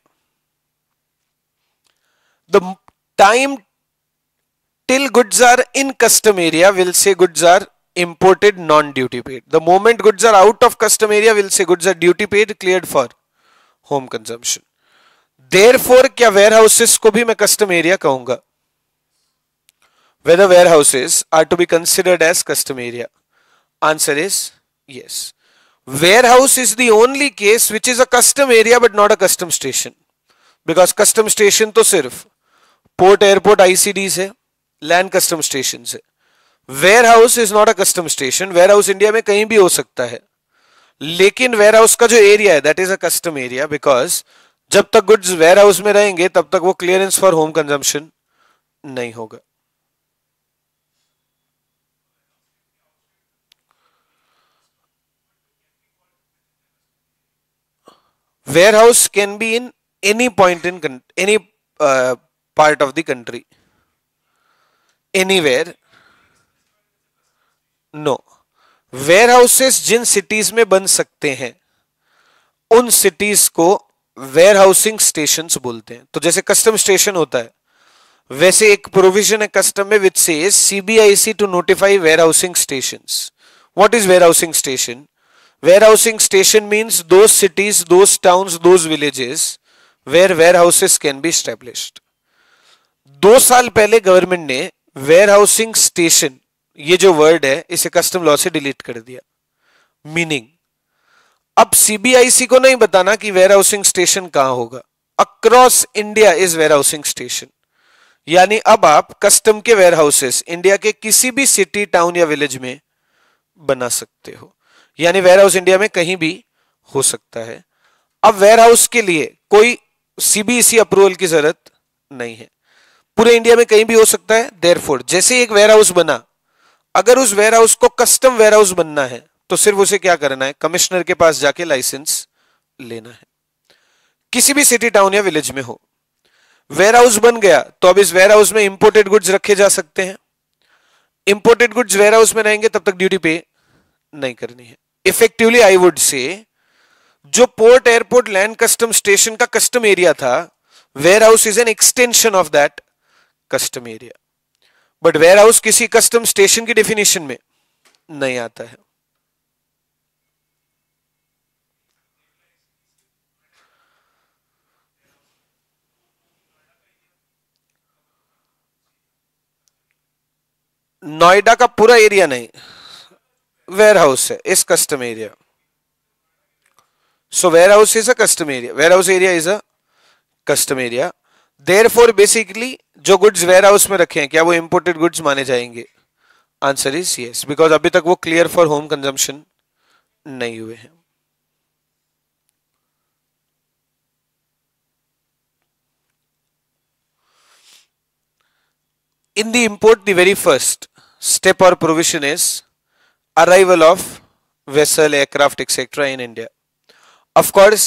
The time till goods are in custom area will say goods are imported non-duty paid. The moment goods are out of custom area will say goods are duty paid cleared for home consumption. Therefore क्या warehouses को भी मैं custom area कहूंगा? Whether warehouses are to be considered as custom area? Answer is yes. Warehouse is the only case which is a custom area but not a custom station, because custom station तो सिर्फ port, airport, I C Ds है, land custom stations है. Warehouse is not a custom station. Warehouse India में कहीं भी हो सकता है, लेकिन warehouse का जो area है that is a custom area, because जब तक goods warehouse में रहेंगे तब तक वो clearance for home consumption नहीं होगा. Warehouse can be in any point in any uh, part of the country, anywhere. No, warehouses Jin cities में बन सकते हैं उन cities को warehousing stations बोलते हैं. तो जैसे custom station होता है वैसे एक provision है custom में which says C B I C to notify warehousing stations. What is warehousing station? Warehousing station means those cities, those towns, those villages where warehouses can be established. दो साल पहले government ने warehousing station ये जो word है इसे custom law से delete कर दिया. मीनिंग अब सीबीआईसी को नहीं बताना कि warehousing station कहां होगा. Across India is warehousing station. यानी अब आप कस्टम के warehouses इंडिया के किसी भी सिटी, टाउन या विलेज में बना सकते हो. यानी वेयरहाउस इंडिया में कहीं भी हो सकता है. अब वेयरहाउस के लिए कोई सीबीएसई अप्रूवल की जरूरत नहीं है, पूरे इंडिया में कहीं भी हो सकता है. देयरफॉर जैसे एक वेयरहाउस बना, अगर उस वेयरहाउस को कस्टम वेयरहाउस बनना है तो सिर्फ उसे क्या करना है, कमिश्नर के पास जाके लाइसेंस लेना है. किसी भी सिटी, टाउन या विलेज में हो, वेयरहाउस बन गया तो अब इस वेयरहाउस में इंपोर्टेड गुड्स रखे जा सकते हैं. इंपोर्टेड गुड्स वेयरहाउस में रहेंगे तब तक ड्यूटी पे नहीं करनी है. इफेक्टिवली आई वुड से जो port, airport, land custom station का कस्टम एरिया था, warehouse is an extension of that custom area. But warehouse किसी कस्टम स्टेशन की डेफिनेशन में नहीं आता है. नोएडा का पूरा एरिया नहीं वेयरहाउस है, is custom area. So warehouse is a custom area. Warehouse area is a custom area. Therefore basically जो गुड्स वेयरहाउस में रखे हैं क्या वो इंपोर्टेड गुड्स माने जाएंगे? आंसर इज यस, बिकॉज अभी तक वो क्लियर फॉर होम कंजम्पशन नहीं हुए हैं. In the import, the very first step or provision is arrival of vessel, aircraft, et cetera in India. Of course,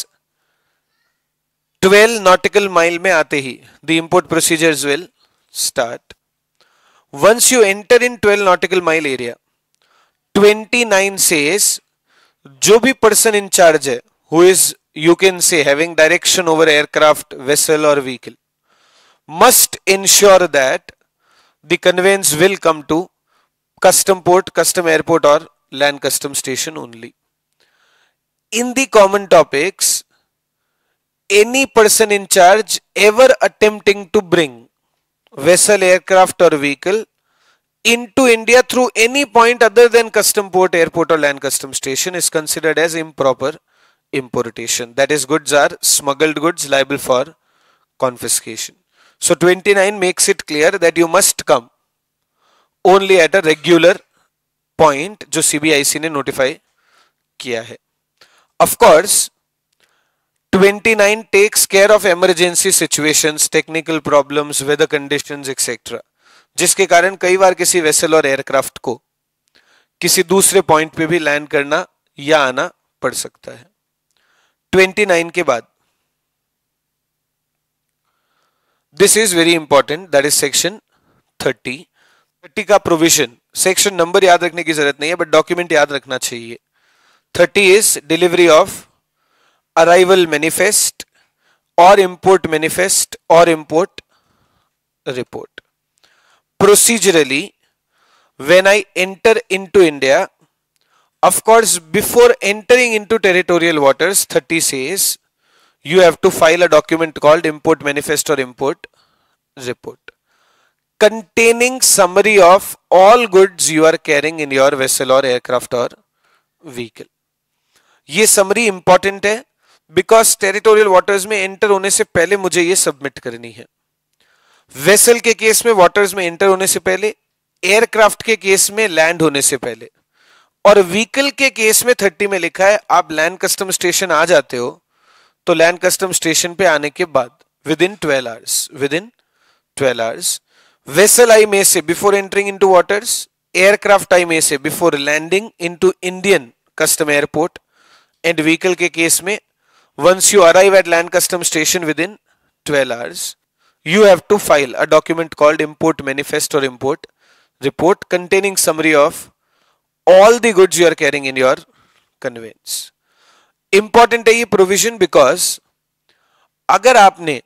twelve nautical mile में आते ही the import procedures will start. Once you enter in twelve nautical mile area, twenty-nine says जो भी person in charge है, who is you can say having direction over aircraft, vessel or vehicle, must ensure that the conveyance will come to custom port, custom airport or land custom station only. In the common topics, any person in charge ever attempting to bring vessel, aircraft or vehicle into India through any point other than custom port, airport or land custom station is considered as improper importation. That is, goods are smuggled goods liable for confiscation. So twenty-nine makes it clear that you must come only at a regular point जो CBIC ने notify किया है. Of course, twenty-nine takes care of emergency situations, technical problems, weather conditions, et cetera. जिसके कारण कई बार किसी vessel और aircraft को किसी दूसरे पॉइंट पे भी लैंड करना या आना पड़ सकता है. twenty-nine के बाद this is very important, that is section thirty. thirty का प्रोविजन, सेक्शन नंबर याद रखने की जरूरत नहीं है बट डॉक्यूमेंट याद रखना चाहिए. thirty is delivery of arrival manifest और इंपोर्ट मैनिफेस्ट और import report. Procedurally, when I enter into India, of course, before entering into territorial waters, thirty says you have to file a document called import manifest or import report, containing summary of all goods you are carrying in your vessel or aircraft or vehicle. ये summary important है because territorial waters में enter होने से पहले मुझे ये submit करनी है. वेसल के केस में वाटर्स में एंटर होने से पहले, एयरक्राफ्ट के केस में लैंड होने से पहले, और व्हीकल के केस में थर्टी में लिखा है आप लैंड कस्टम स्टेशन आ जाते हो तो लैंड कस्टम स्टेशन पे आने के बाद within twelve hours within twelve hours vessel I may say before entering into waters, aircraft I may say before landing into Indian custom airport, and vehicle के case में once you arrive at land custom station within twelve hours you have to file a document called import manifest or import report containing summary of all the goods you are carrying in your conveyance. Important है ये provision because अगर आपने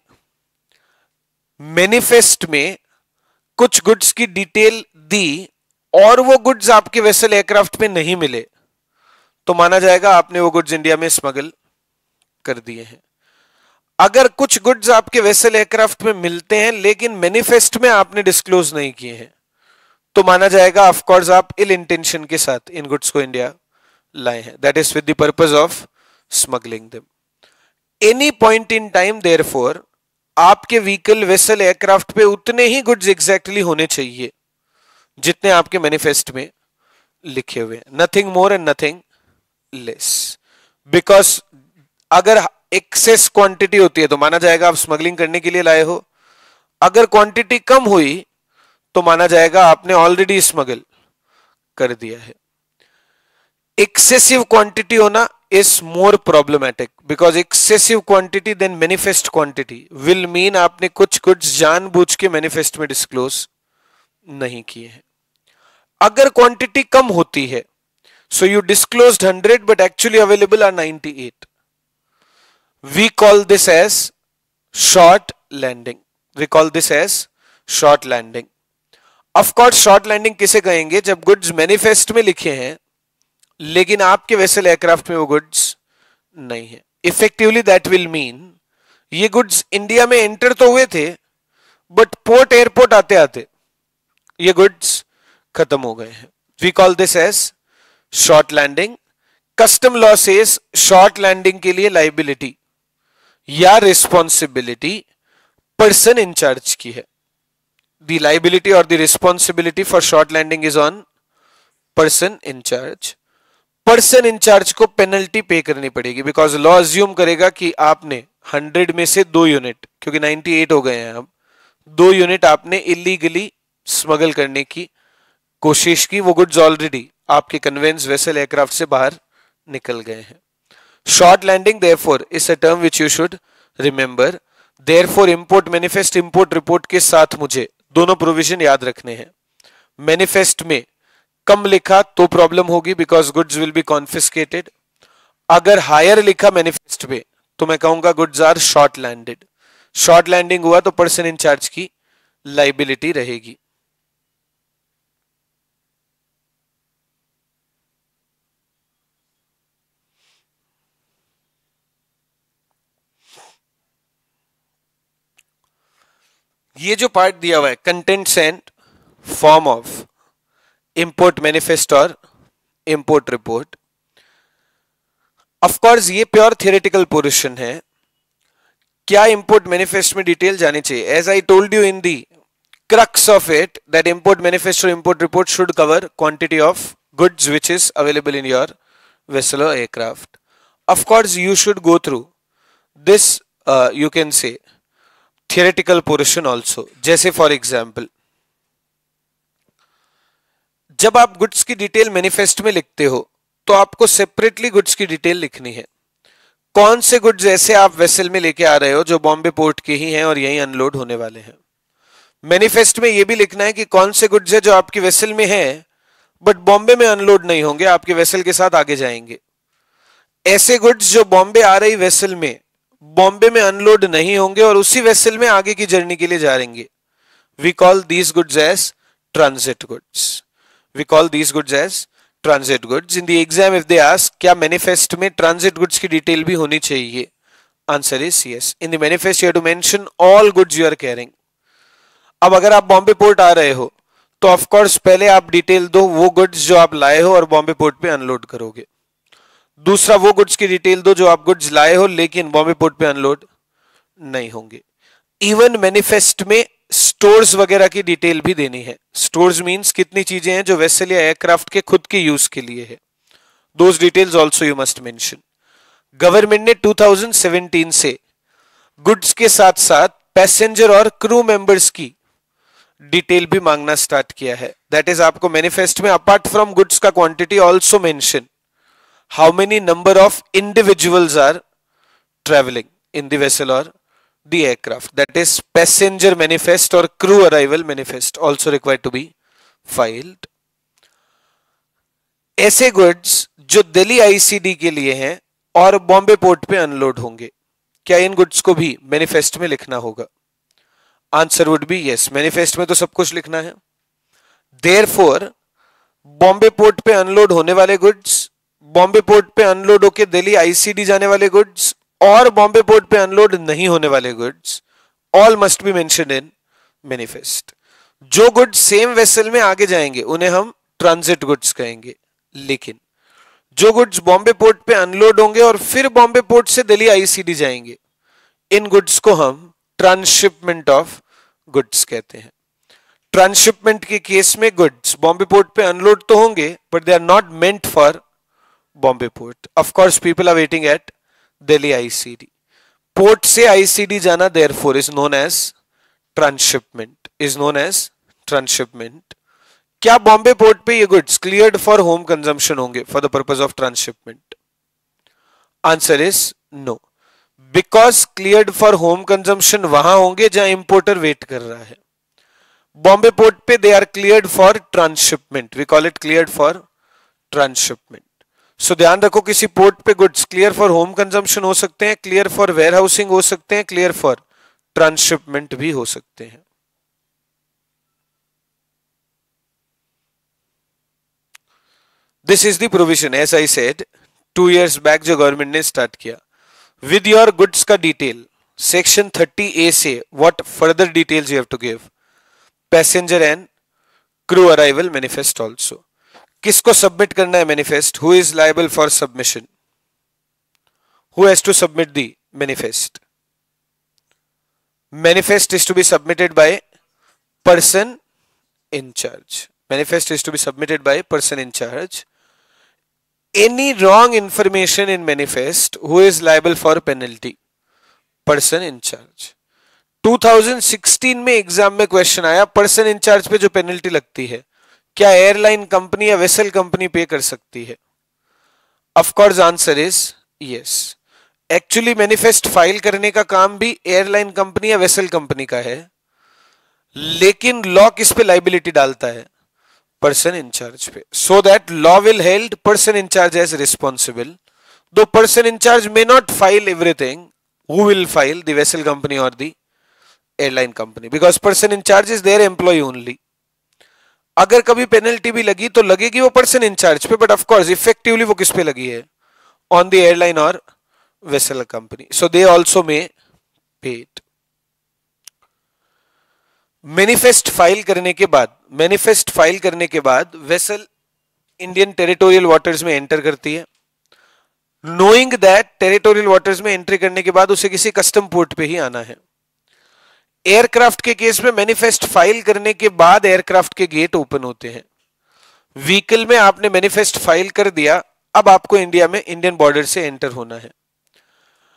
manifest में कुछ goods की detail दी और वो goods आपके vessel aircraft पे नहीं मिले तो माना जाएगा आपने वो goods इंडिया में स्मगल कर दिए हैं. अगर कुछ गुड्स आपके वेसल एयरक्राफ्ट में मिलते हैं लेकिन मैनिफेस्ट में आपने डिस्क्लोज नहीं किए हैं तो माना जाएगा ऑफ कोर्स आप इल इंटेंशन के साथ इन गुड्स को इंडिया लाए हैं. That is with the purpose of smuggling them. Any point in time therefore आपके व्हीकल वेसल एयरक्राफ्ट पे उतने ही गुड्स एग्जैक्टली होने चाहिए जितने आपके मैनिफेस्ट में लिखे हुए हैं. Nothing more and nothing less. Because अगर एक्सेस क्वांटिटी होती है तो माना जाएगा आप स्मगलिंग करने के लिए लाए हो, अगर क्वांटिटी कम हुई तो माना जाएगा आपने ऑलरेडी स्मगल कर दिया है. एक्सेसिव क्वांटिटी होना is more problematic because excessive quantity than manifest quantity will mean आपने कुछ गुड्स जानबूझ के मैनिफेस्ट में डिस्क्लोज नहीं किए हैं. अगर क्वांटिटी कम होती है so you disclosed hundred but actually available are ninety eight. We call this as short landing. We call this as short landing. Of course, short landing किसे कहेंगे जब goods manifest में लिखे हैं लेकिन आपके vessel aircraft में वो goods नहीं है. Effectively that will mean ये goods इंडिया में enter तो हुए थे but port airport आते आते ये goods खत्म हो गए हैं. We call this as short landing. Custom law says short landing के लिए liability या रिस्पॉन्सिबिलिटी पर्सन इंचार्ज की है. द लाइबिलिटी और the responsibility for short landing is on person in charge. Person in charge को पेनल्टी पे करनी पड़ेगी बिकॉज लॉ अज्यूम करेगा कि आपने हंड्रेड में से दो यूनिट, क्योंकि नाइंटी एट हो गए हैं अब, दो यूनिट आपने इलीगली स्मगल करने की कोशिश की. वो गुड्स ऑलरेडी आपके कन्वेंस वेसल एयरक्राफ्ट से बाहर निकल गए हैं. Short landing therefore is a term which you should remember. Therefore import manifest import report के साथ मुझे दोनों प्रोविजन याद रखने हैं. मैनिफेस्ट में कम लिखा तो प्रॉब्लम होगी because goods will be confiscated. अगर हायर लिखा मैनिफेस्ट पे तो मैं कहूंगा goods are short landed. Short landing हुआ तो पर्सन इंचार्ज की लाइबिलिटी रहेगी. ये जो पार्ट दिया हुआ है contents and form of import manifest और इंपोर्ट रिपोर्ट, ऑफ कोर्स ये प्योर थियोरेटिकल पोर्शन है. क्या इंपोर्ट मैनिफेस्ट में डिटेल जानी चाहिए? As I told you in the crux of it that import manifest और import report should cover quantity of goods which is available in your vessel और aircraft. Of course you should go through this uh, you can say theoretical portion also. जैसे for example जब आप goods की detail manifest में लिखते हो तो आपको सेपरेटली गुड्स की डिटेल लिखनी है। कौन से गुड्स ऐसे आप वेसल में लेके आ रहे हो जो बॉम्बे पोर्ट के ही हैं और यहीं अनलोड होने वाले हैं। मैनिफेस्ट में यह भी लिखना है कि कौन से गुड्स है जो आपकी वेसल में है बट बॉम्बे में अनलोड नहीं होंगे, आपके वेसल के साथ आगे जाएंगे। ऐसे गुड्स जो बॉम्बे आ रही वेसल में बॉम्बे में अनलोड नहीं होंगे और उसी वेसल में आगे की जर्नी के लिए जा रहेंगे। We call these goods as transit goods. We call these goods as transit goods. In the exam if they ask क्या मैनिफेस्ट में ट्रांजिट गुड्स की डिटेल भी होनी चाहिए, answer is yes. In the manifest you have to mention all goods you are carrying. अब अगर आप Bombay port आ रहे हो तो ऑफ कोर्स पहले आप डिटेल दो वो गुड्स जो आप लाए हो और बॉम्बे पोर्ट पे अनलोड करोगे। दूसरा वो गुड्स की डिटेल दो जो आप गुड्स लाए हो लेकिन बॉम्बे पोर्ट पे अनलोड नहीं होंगे। इवन मैनिफेस्ट में स्टोर्स वगैरह की डिटेल भी देनी है। स्टोर्स मींस कितनी चीजें हैं जो वेसल या एयरक्राफ्ट के खुद के यूज के लिए है, those details also you must mention. Government ने टू थाउजेंड सेवेंटीन से गुड्स के साथ साथ पैसेंजर और क्रू मेंबर्स की डिटेल भी मांगना स्टार्ट किया है। दैट इज आपको मैनिफेस्ट में अपार्ट फ्रॉम गुड्स का quantity also mention how many number of individuals are travelling in the vessel और the aircraft. That is passenger manifest or crew arrival manifest also required to be filed. ऐसे goods जो Delhi ICD के लिए हैं और Bombay port पे unload होंगे, क्या इन गुड्स को भी मैनिफेस्ट में लिखना होगा? Answer would be yes. Manifest में तो सब कुछ लिखना है। देयरफॉर बॉम्बे पोर्ट पे अनलोड होने वाले गुड्स, बॉम्बे पोर्ट पे अनलोड होके दिल्ली आईसीडी जाने वाले गुड्स और बॉम्बे पोर्ट पे अनलोड नहीं होने वाले goods all must be mentioned in manifest. जो गुड्स सेम वेसल में आगे जाएंगे उन्हें हम ट्रांजिट गुड्स कहेंगे, लेकिन जो गुड्स बॉम्बे पोर्ट पे अनलोड होंगे और फिर बॉम्बे पोर्ट से दिल्ली आईसीडी जाएंगे, इन गुड्स को हम ट्रांसशिपमेंट ऑफ गुड्स कहते हैं। ट्रांसशिपमेंट के केस में गुड्स बॉम्बे पोर्ट पे अनलोड तो होंगे but they are not meant for Bombay port. Of course people are waiting at Delhi ICD. Port से आईसीडी जाना therefore is known as transhipment, is known as transhipment. क्या बॉम्बे पोर्ट पे ये goods cleared for home consumption होंगे for the purpose of transhipment? Answer is no, because cleared for home consumption वहां होंगे जहां importer wait कर रहा है। बॉम्बे पोर्ट पे they are cleared for transhipment, we call it cleared for transhipment. So ध्यान रखो, किसी पोर्ट पे goods clear for home consumption हो सकते हैं, क्लियर फॉर वेयर हाउसिंग हो सकते हैं, क्लियर फॉर ट्रांसशिपमेंट भी हो सकते हैं। This is the provision as I said two years back जो गवर्नमेंट ने स्टार्ट किया। विद योर गुड्स का डिटेल सेक्शन थर्टी ए से what further details you have to give? Passenger and crew arrival manifest also. किसको submit करना है manifest? Who is liable for submission? Who has to submit the manifest? Manifest is to be submitted by person in charge. Manifest is to be submitted by person in charge. Any wrong information in manifest, who is liable for penalty? Person in charge. Two thousand sixteen में exam में question आया, person in charge पे जो penalty लगती है क्या airline company या vessel company पे कर सकती है? Of course answer is yes. Actually manifest file करने का काम भी एयरलाइन कंपनी या वेसल कंपनी का है, लेकिन लॉ किस पे लाइबिलिटी डालता है? पर्सन इन चार्ज पे। So that law will held person in charge as responsible, though person in charge may not file everything, who will file? The vessel company और the airline company, because person in charge is their employ only. अगर कभी penalty भी लगी तो लगेगी वो person in charge पे, but of course effectively वो किस पे लगी है? ऑन द एयरलाइन और vessel company. So they also may pay it. Manifest file करने के बाद मैनिफेस्ट फाइल करने के बाद वेसल इंडियन टेरिटोरियल वाटर्स में एंटर करती है। नोइंग दैट टेरिटोरियल वाटर्स में एंट्री करने के बाद उसे किसी कस्टम पोर्ट पे ही आना है। एयरक्राफ्ट के केस में मैनिफेस्ट फाइल करने के बाद एयरक्राफ्ट के गेट ओपन होते हैं। व्हीकल में आपने मैनिफेस्ट फाइल कर दिया, अब आपको इंडिया में इंडियन बॉर्डर से एंटर होना है।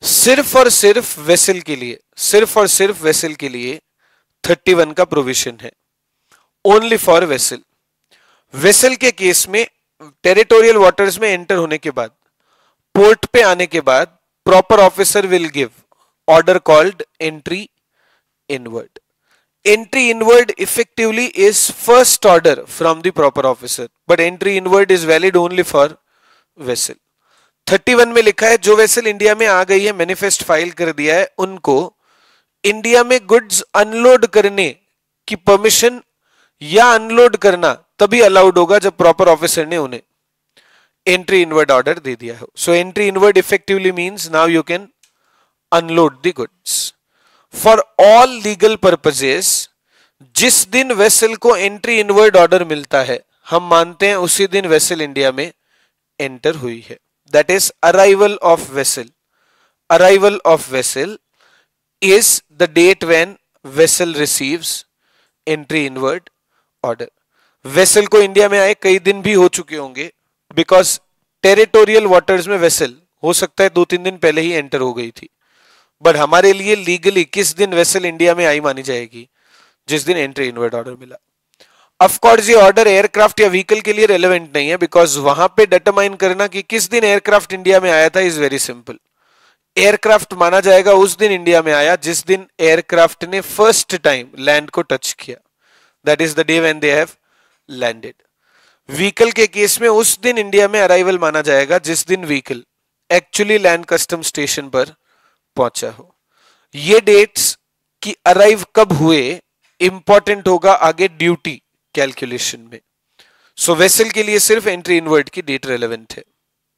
सिर्फ और सिर्फ वेसल के लिए, सिर्फ और सिर्फ वेसल के लिए थर्टी वन का प्रोविजन है, ओनली फॉर वेसल। वेसल के केस में टेरिटोरियल वाटर्स में एंटर होने के बाद, पोर्ट पे आने के बाद, proper officer will give order called entry inward. Entry inward effectively is first order from the proper officer, but entry inward is valid only for vessel. Thirty one में लिखा है जो वेसल इंडिया में आ गई है, मैनिफेस्ट फाइल कर दिया है, उनको इंडिया में गुड्स अनलोड करने की परमिशन या अनलोड करना तभी अलाउड होगा जब प्रॉपर ऑफिसर ने उन्हें एंट्री इनवर्ड ऑर्डर दे दिया हो। So entry inward effectively means now you can unload the goods for all legal purposes. जिस दिन वेसल को एंट्री इनवर्ड ऑर्डर मिलता है, हम मानते हैं उसी दिन वेसल इंडिया में एंटर हुई है। That is arrival of vessel. Arrival of vessel is the date when vessel receives entry inward order. Vessel को इंडिया में आए कई दिन भी हो चुके होंगे, बिकॉज टेरिटोरियल वाटर्स में वेसल हो सकता है दो तीन दिन पहले ही एंटर हो गई थी, बट हमारे लिए लीगली किस दिन वेसल इंडिया में आई मानी जाएगी? जिस दिन एंट्री इनवर्ड ऑर्डर मिला। ऑफ कोर्स ये ऑर्डर एयरक्राफ्ट या व्हीकल के लिए रेलेवेंट नहीं है, बिकॉज वहां पे डिटरमाइन करना कि किस दिन एयरक्राफ्ट इंडिया में आया था इज वेरी सिंपल। एयरक्राफ्ट माना जाएगा उस दिन इंडिया में आया जिस दिन एयरक्राफ्ट ने फर्स्ट टाइम लैंड को टच किया, that is the day when they have landed. Vehicle के केस में उस दिन इंडिया में अराइवल माना जाएगा जिस दिन vehicle actually land custom station पर पहुंचा हो। ये डेट्स की अराइव कब हुए इंपॉर्टेंट होगा आगे ड्यूटी कैलकुलेशन में। सो वेसल के लिए सिर्फ एंट्री इनवर्ड की डेट रेलेवेंट है।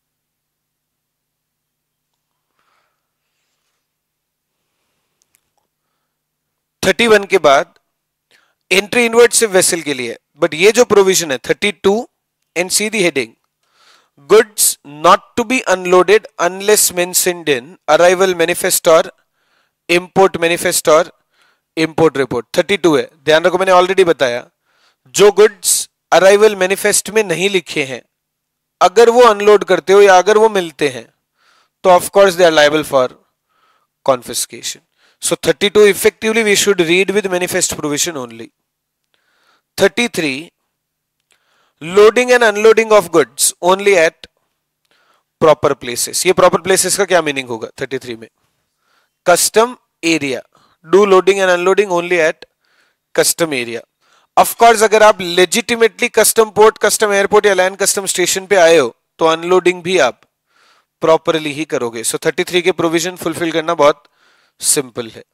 थर्टी वन के बाद एंट्री इनवर्ड सिर्फ वेसल के लिए, बट ये जो प्रोविजन है thirty two and C the heading, goods not to be unloaded unless mentioned in arrival manifest or import manifest or import report। Thirty two है, ध्यान रखो मैंने ऑलरेडी बताया, जो गुड्स अराइवल मैनिफेस्ट में नहीं लिखे हैं अगर वो अनलोड करते हो या अगर वो मिलते हैं तो of course they are liable for confiscation. So thirty two effectively we should read with manifest provision only. Thirty three loading and unloading of goods only at proper places. ये प्रॉपर प्लेसेस का क्या meaning होगा? Thirty three में custom area, do loading and unloading only at custom area. Of course अगर आप legitimately custom port, custom airport या land custom station पे आए हो तो अनलोडिंग भी आप प्रॉपरली ही करोगे। सो थर्टी थ्री के प्रोविजन फुलफिल करना बहुत सिंपल है।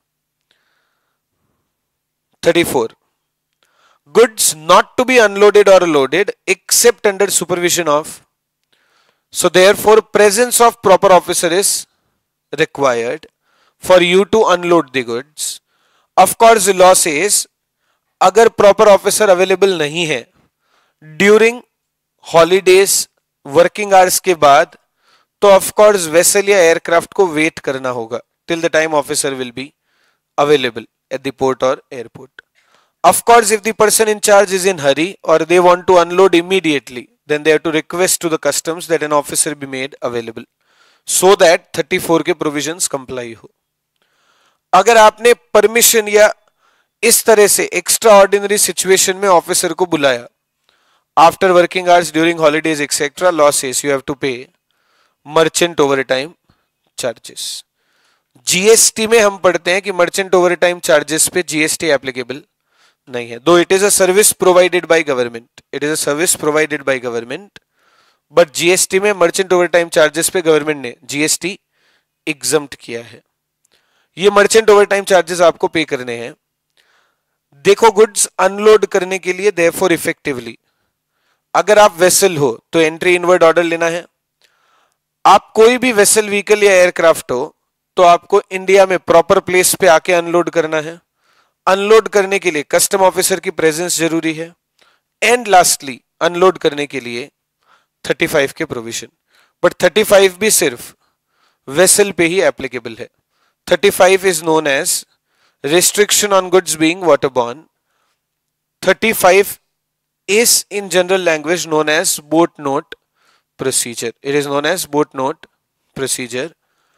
Thirty four goods not to be unloaded or loaded except under supervision of, so therefore presence of proper officer is required for you to unload the goods। of course the law says अगर proper officer available नहीं है during holidays working hours के बाद, तो of course vessel या aircraft को wait करना होगा till the time officer will be available at the port or airport। Of course, if the person in charge is in hurry or they want to unload immediately, then they have to request to the customs that an officer be made available so that thirty four के provisions comply हो। अगर आपने permission या इस तरह से extraordinary situation में officer को बुलाया after working hours during holidays etcetera, law says you have to pay merchant overtime charges. GST में हम पढ़ते हैं कि मर्चेंट ओवर टाइम चार्जेस पे जीएसटी एप्लीकेबल नहीं है, though it is a service provided by government, it is a service provided by government, but GST में merchant overtime charges पे गवर्नमेंट ने जीएसटी एग्जम्प्ट किया है। ये मर्चेंट ओवर टाइम चार्जेस आपको पे करने हैं। देखो गुड्स अनलोड करने के लिए देयरफॉर इफेक्टिवली अगर आप वेसल हो तो एंट्री इनवर्ड ऑर्डर लेना है। आप कोई भी वेसल, व्हीकल या एयरक्राफ्ट हो तो आपको इंडिया में प्रॉपर प्लेस पे आके अनलोड करना है। अनलोड करने के लिए कस्टम ऑफिसर की प्रेजेंस जरूरी है। एंड लास्टली अनलोड करने के लिए थर्टी फाइव के प्रोविजन, बट थर्टी फाइव भी सिर्फ वेसल पे ही एप्लीकेबल है। Thirty five is known as restriction on goods being waterborne। Thirty five is in general language known as boat note procedure, it is known as boat note procedure।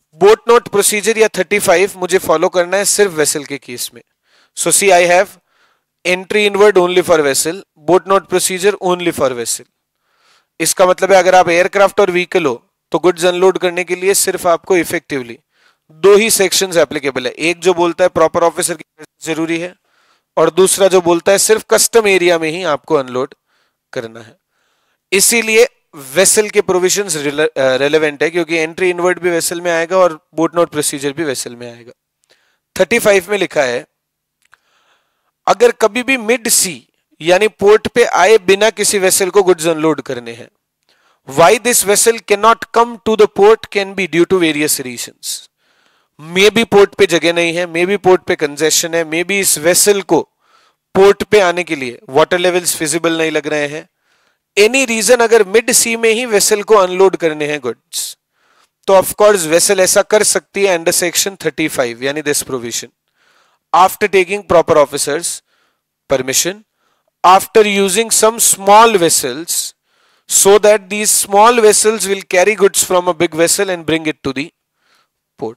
Boat note procedure या thirty five मुझे follow करना है सिर्फ vessel के case में. So see I have entry inward only for vessel, boat note procedure only for vessel. इसका मतलब है अगर आप एयरक्राफ्ट और व्हीकल हो तो गुड्स अनलोड करने के लिए सिर्फ आपको इफेक्टिवली दो ही सेक्शंस एप्लीकेबल है. एक जो बोलता है प्रॉपर ऑफिसर की presence जरूरी है, और दूसरा जो बोलता है सिर्फ कस्टम एरिया में ही आपको अनलोड करना है. इसीलिए वेसल के प्रोविजंस रेलेवेंट है, क्योंकि एंट्री इनवर्ड भी वेसल में आएगा और बोट नोट प्रोसीजर भी वेसल में आएगा. थर्टी फाइव में लिखा है अगर कभी भी मिड सी यानी पोर्ट पे आए बिना किसी वेसल को गुड्स अनलोड करने हैं, why this vessel cannot come to the port can be due to various reasons. Maybe port पे जगह नहीं है, मे बी पोर्ट पे कंजेशन है, मे बी इस वेसल को पोर्ट पे आने के लिए वाटर लेवल्स फिजिबल नहीं लग रहे हैं. एनी रीजन अगर मिड सी में ही वेसल को अनलोड करने हैं गुड्स, तो ऑफ कोर्स वेसल ऐसा कर सकती है अंडर सेक्शन थर्टी फाइव यानी this provision, after taking proper officer's permission, after using some small vessels, so that these small vessels will carry goods from a big vessel and bring it to the port.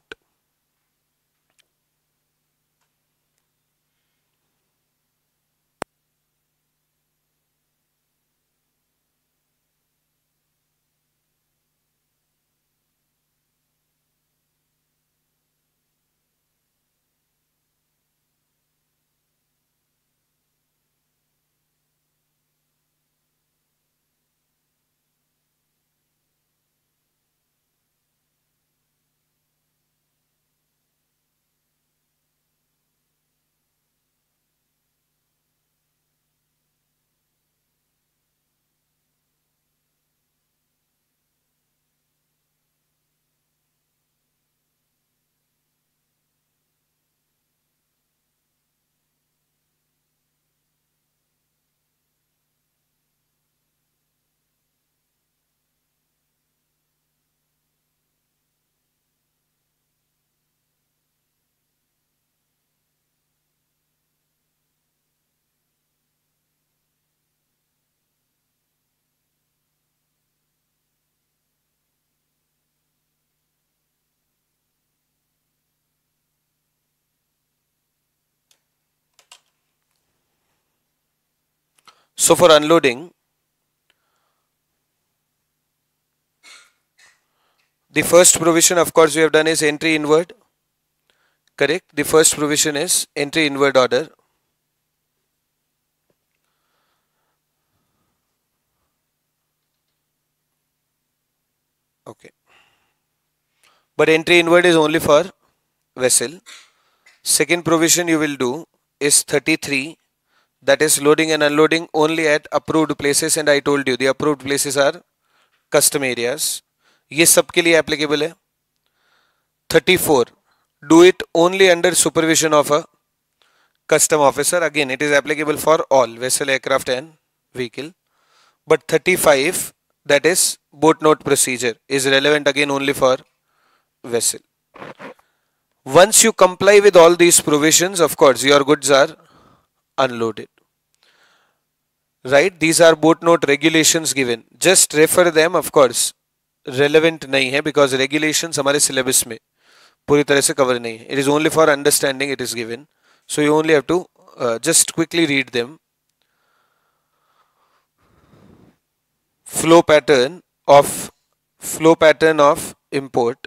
So for unloading, the first provision of course we have done is entry inward. Correct? The first provision is entry inward order. Okay. But entry inward is only for vessel. Second provision you will do is thirty-three, that is loading and unloading only at approved places, and I told you the approved places are custom areas. ये सबके लिए applicable है. thirty-four, do it only under supervision of a custom officer. Again, it is applicable for all vessel, aircraft and vehicle. But thirty-five, that is boat note procedure, is relevant again only for vessel. Once you comply with all these provisions, of course your goods are unloaded. Right? These are boat note regulations given. Just refer them. Of course relevant नहीं है because regulations हमारे syllabus में पूरी तरह से cover नहीं है. It is only for understanding it is given. So you only have to uh, just quickly read them. Flow pattern of flow pattern of import.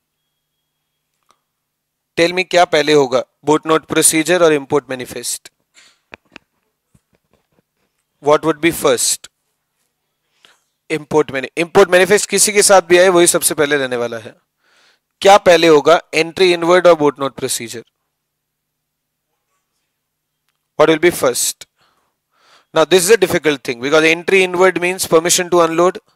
Tell me क्या पहले होगा, boat note procedure और import manifest? What would be first? Import manifest. Import manifest किसी के साथ भी आए वही सबसे पहले रहने वाला है. क्या पहले होगा, entry inward और boat note procedure? What will be first? Now this is a difficult thing because entry inward means permission to unload.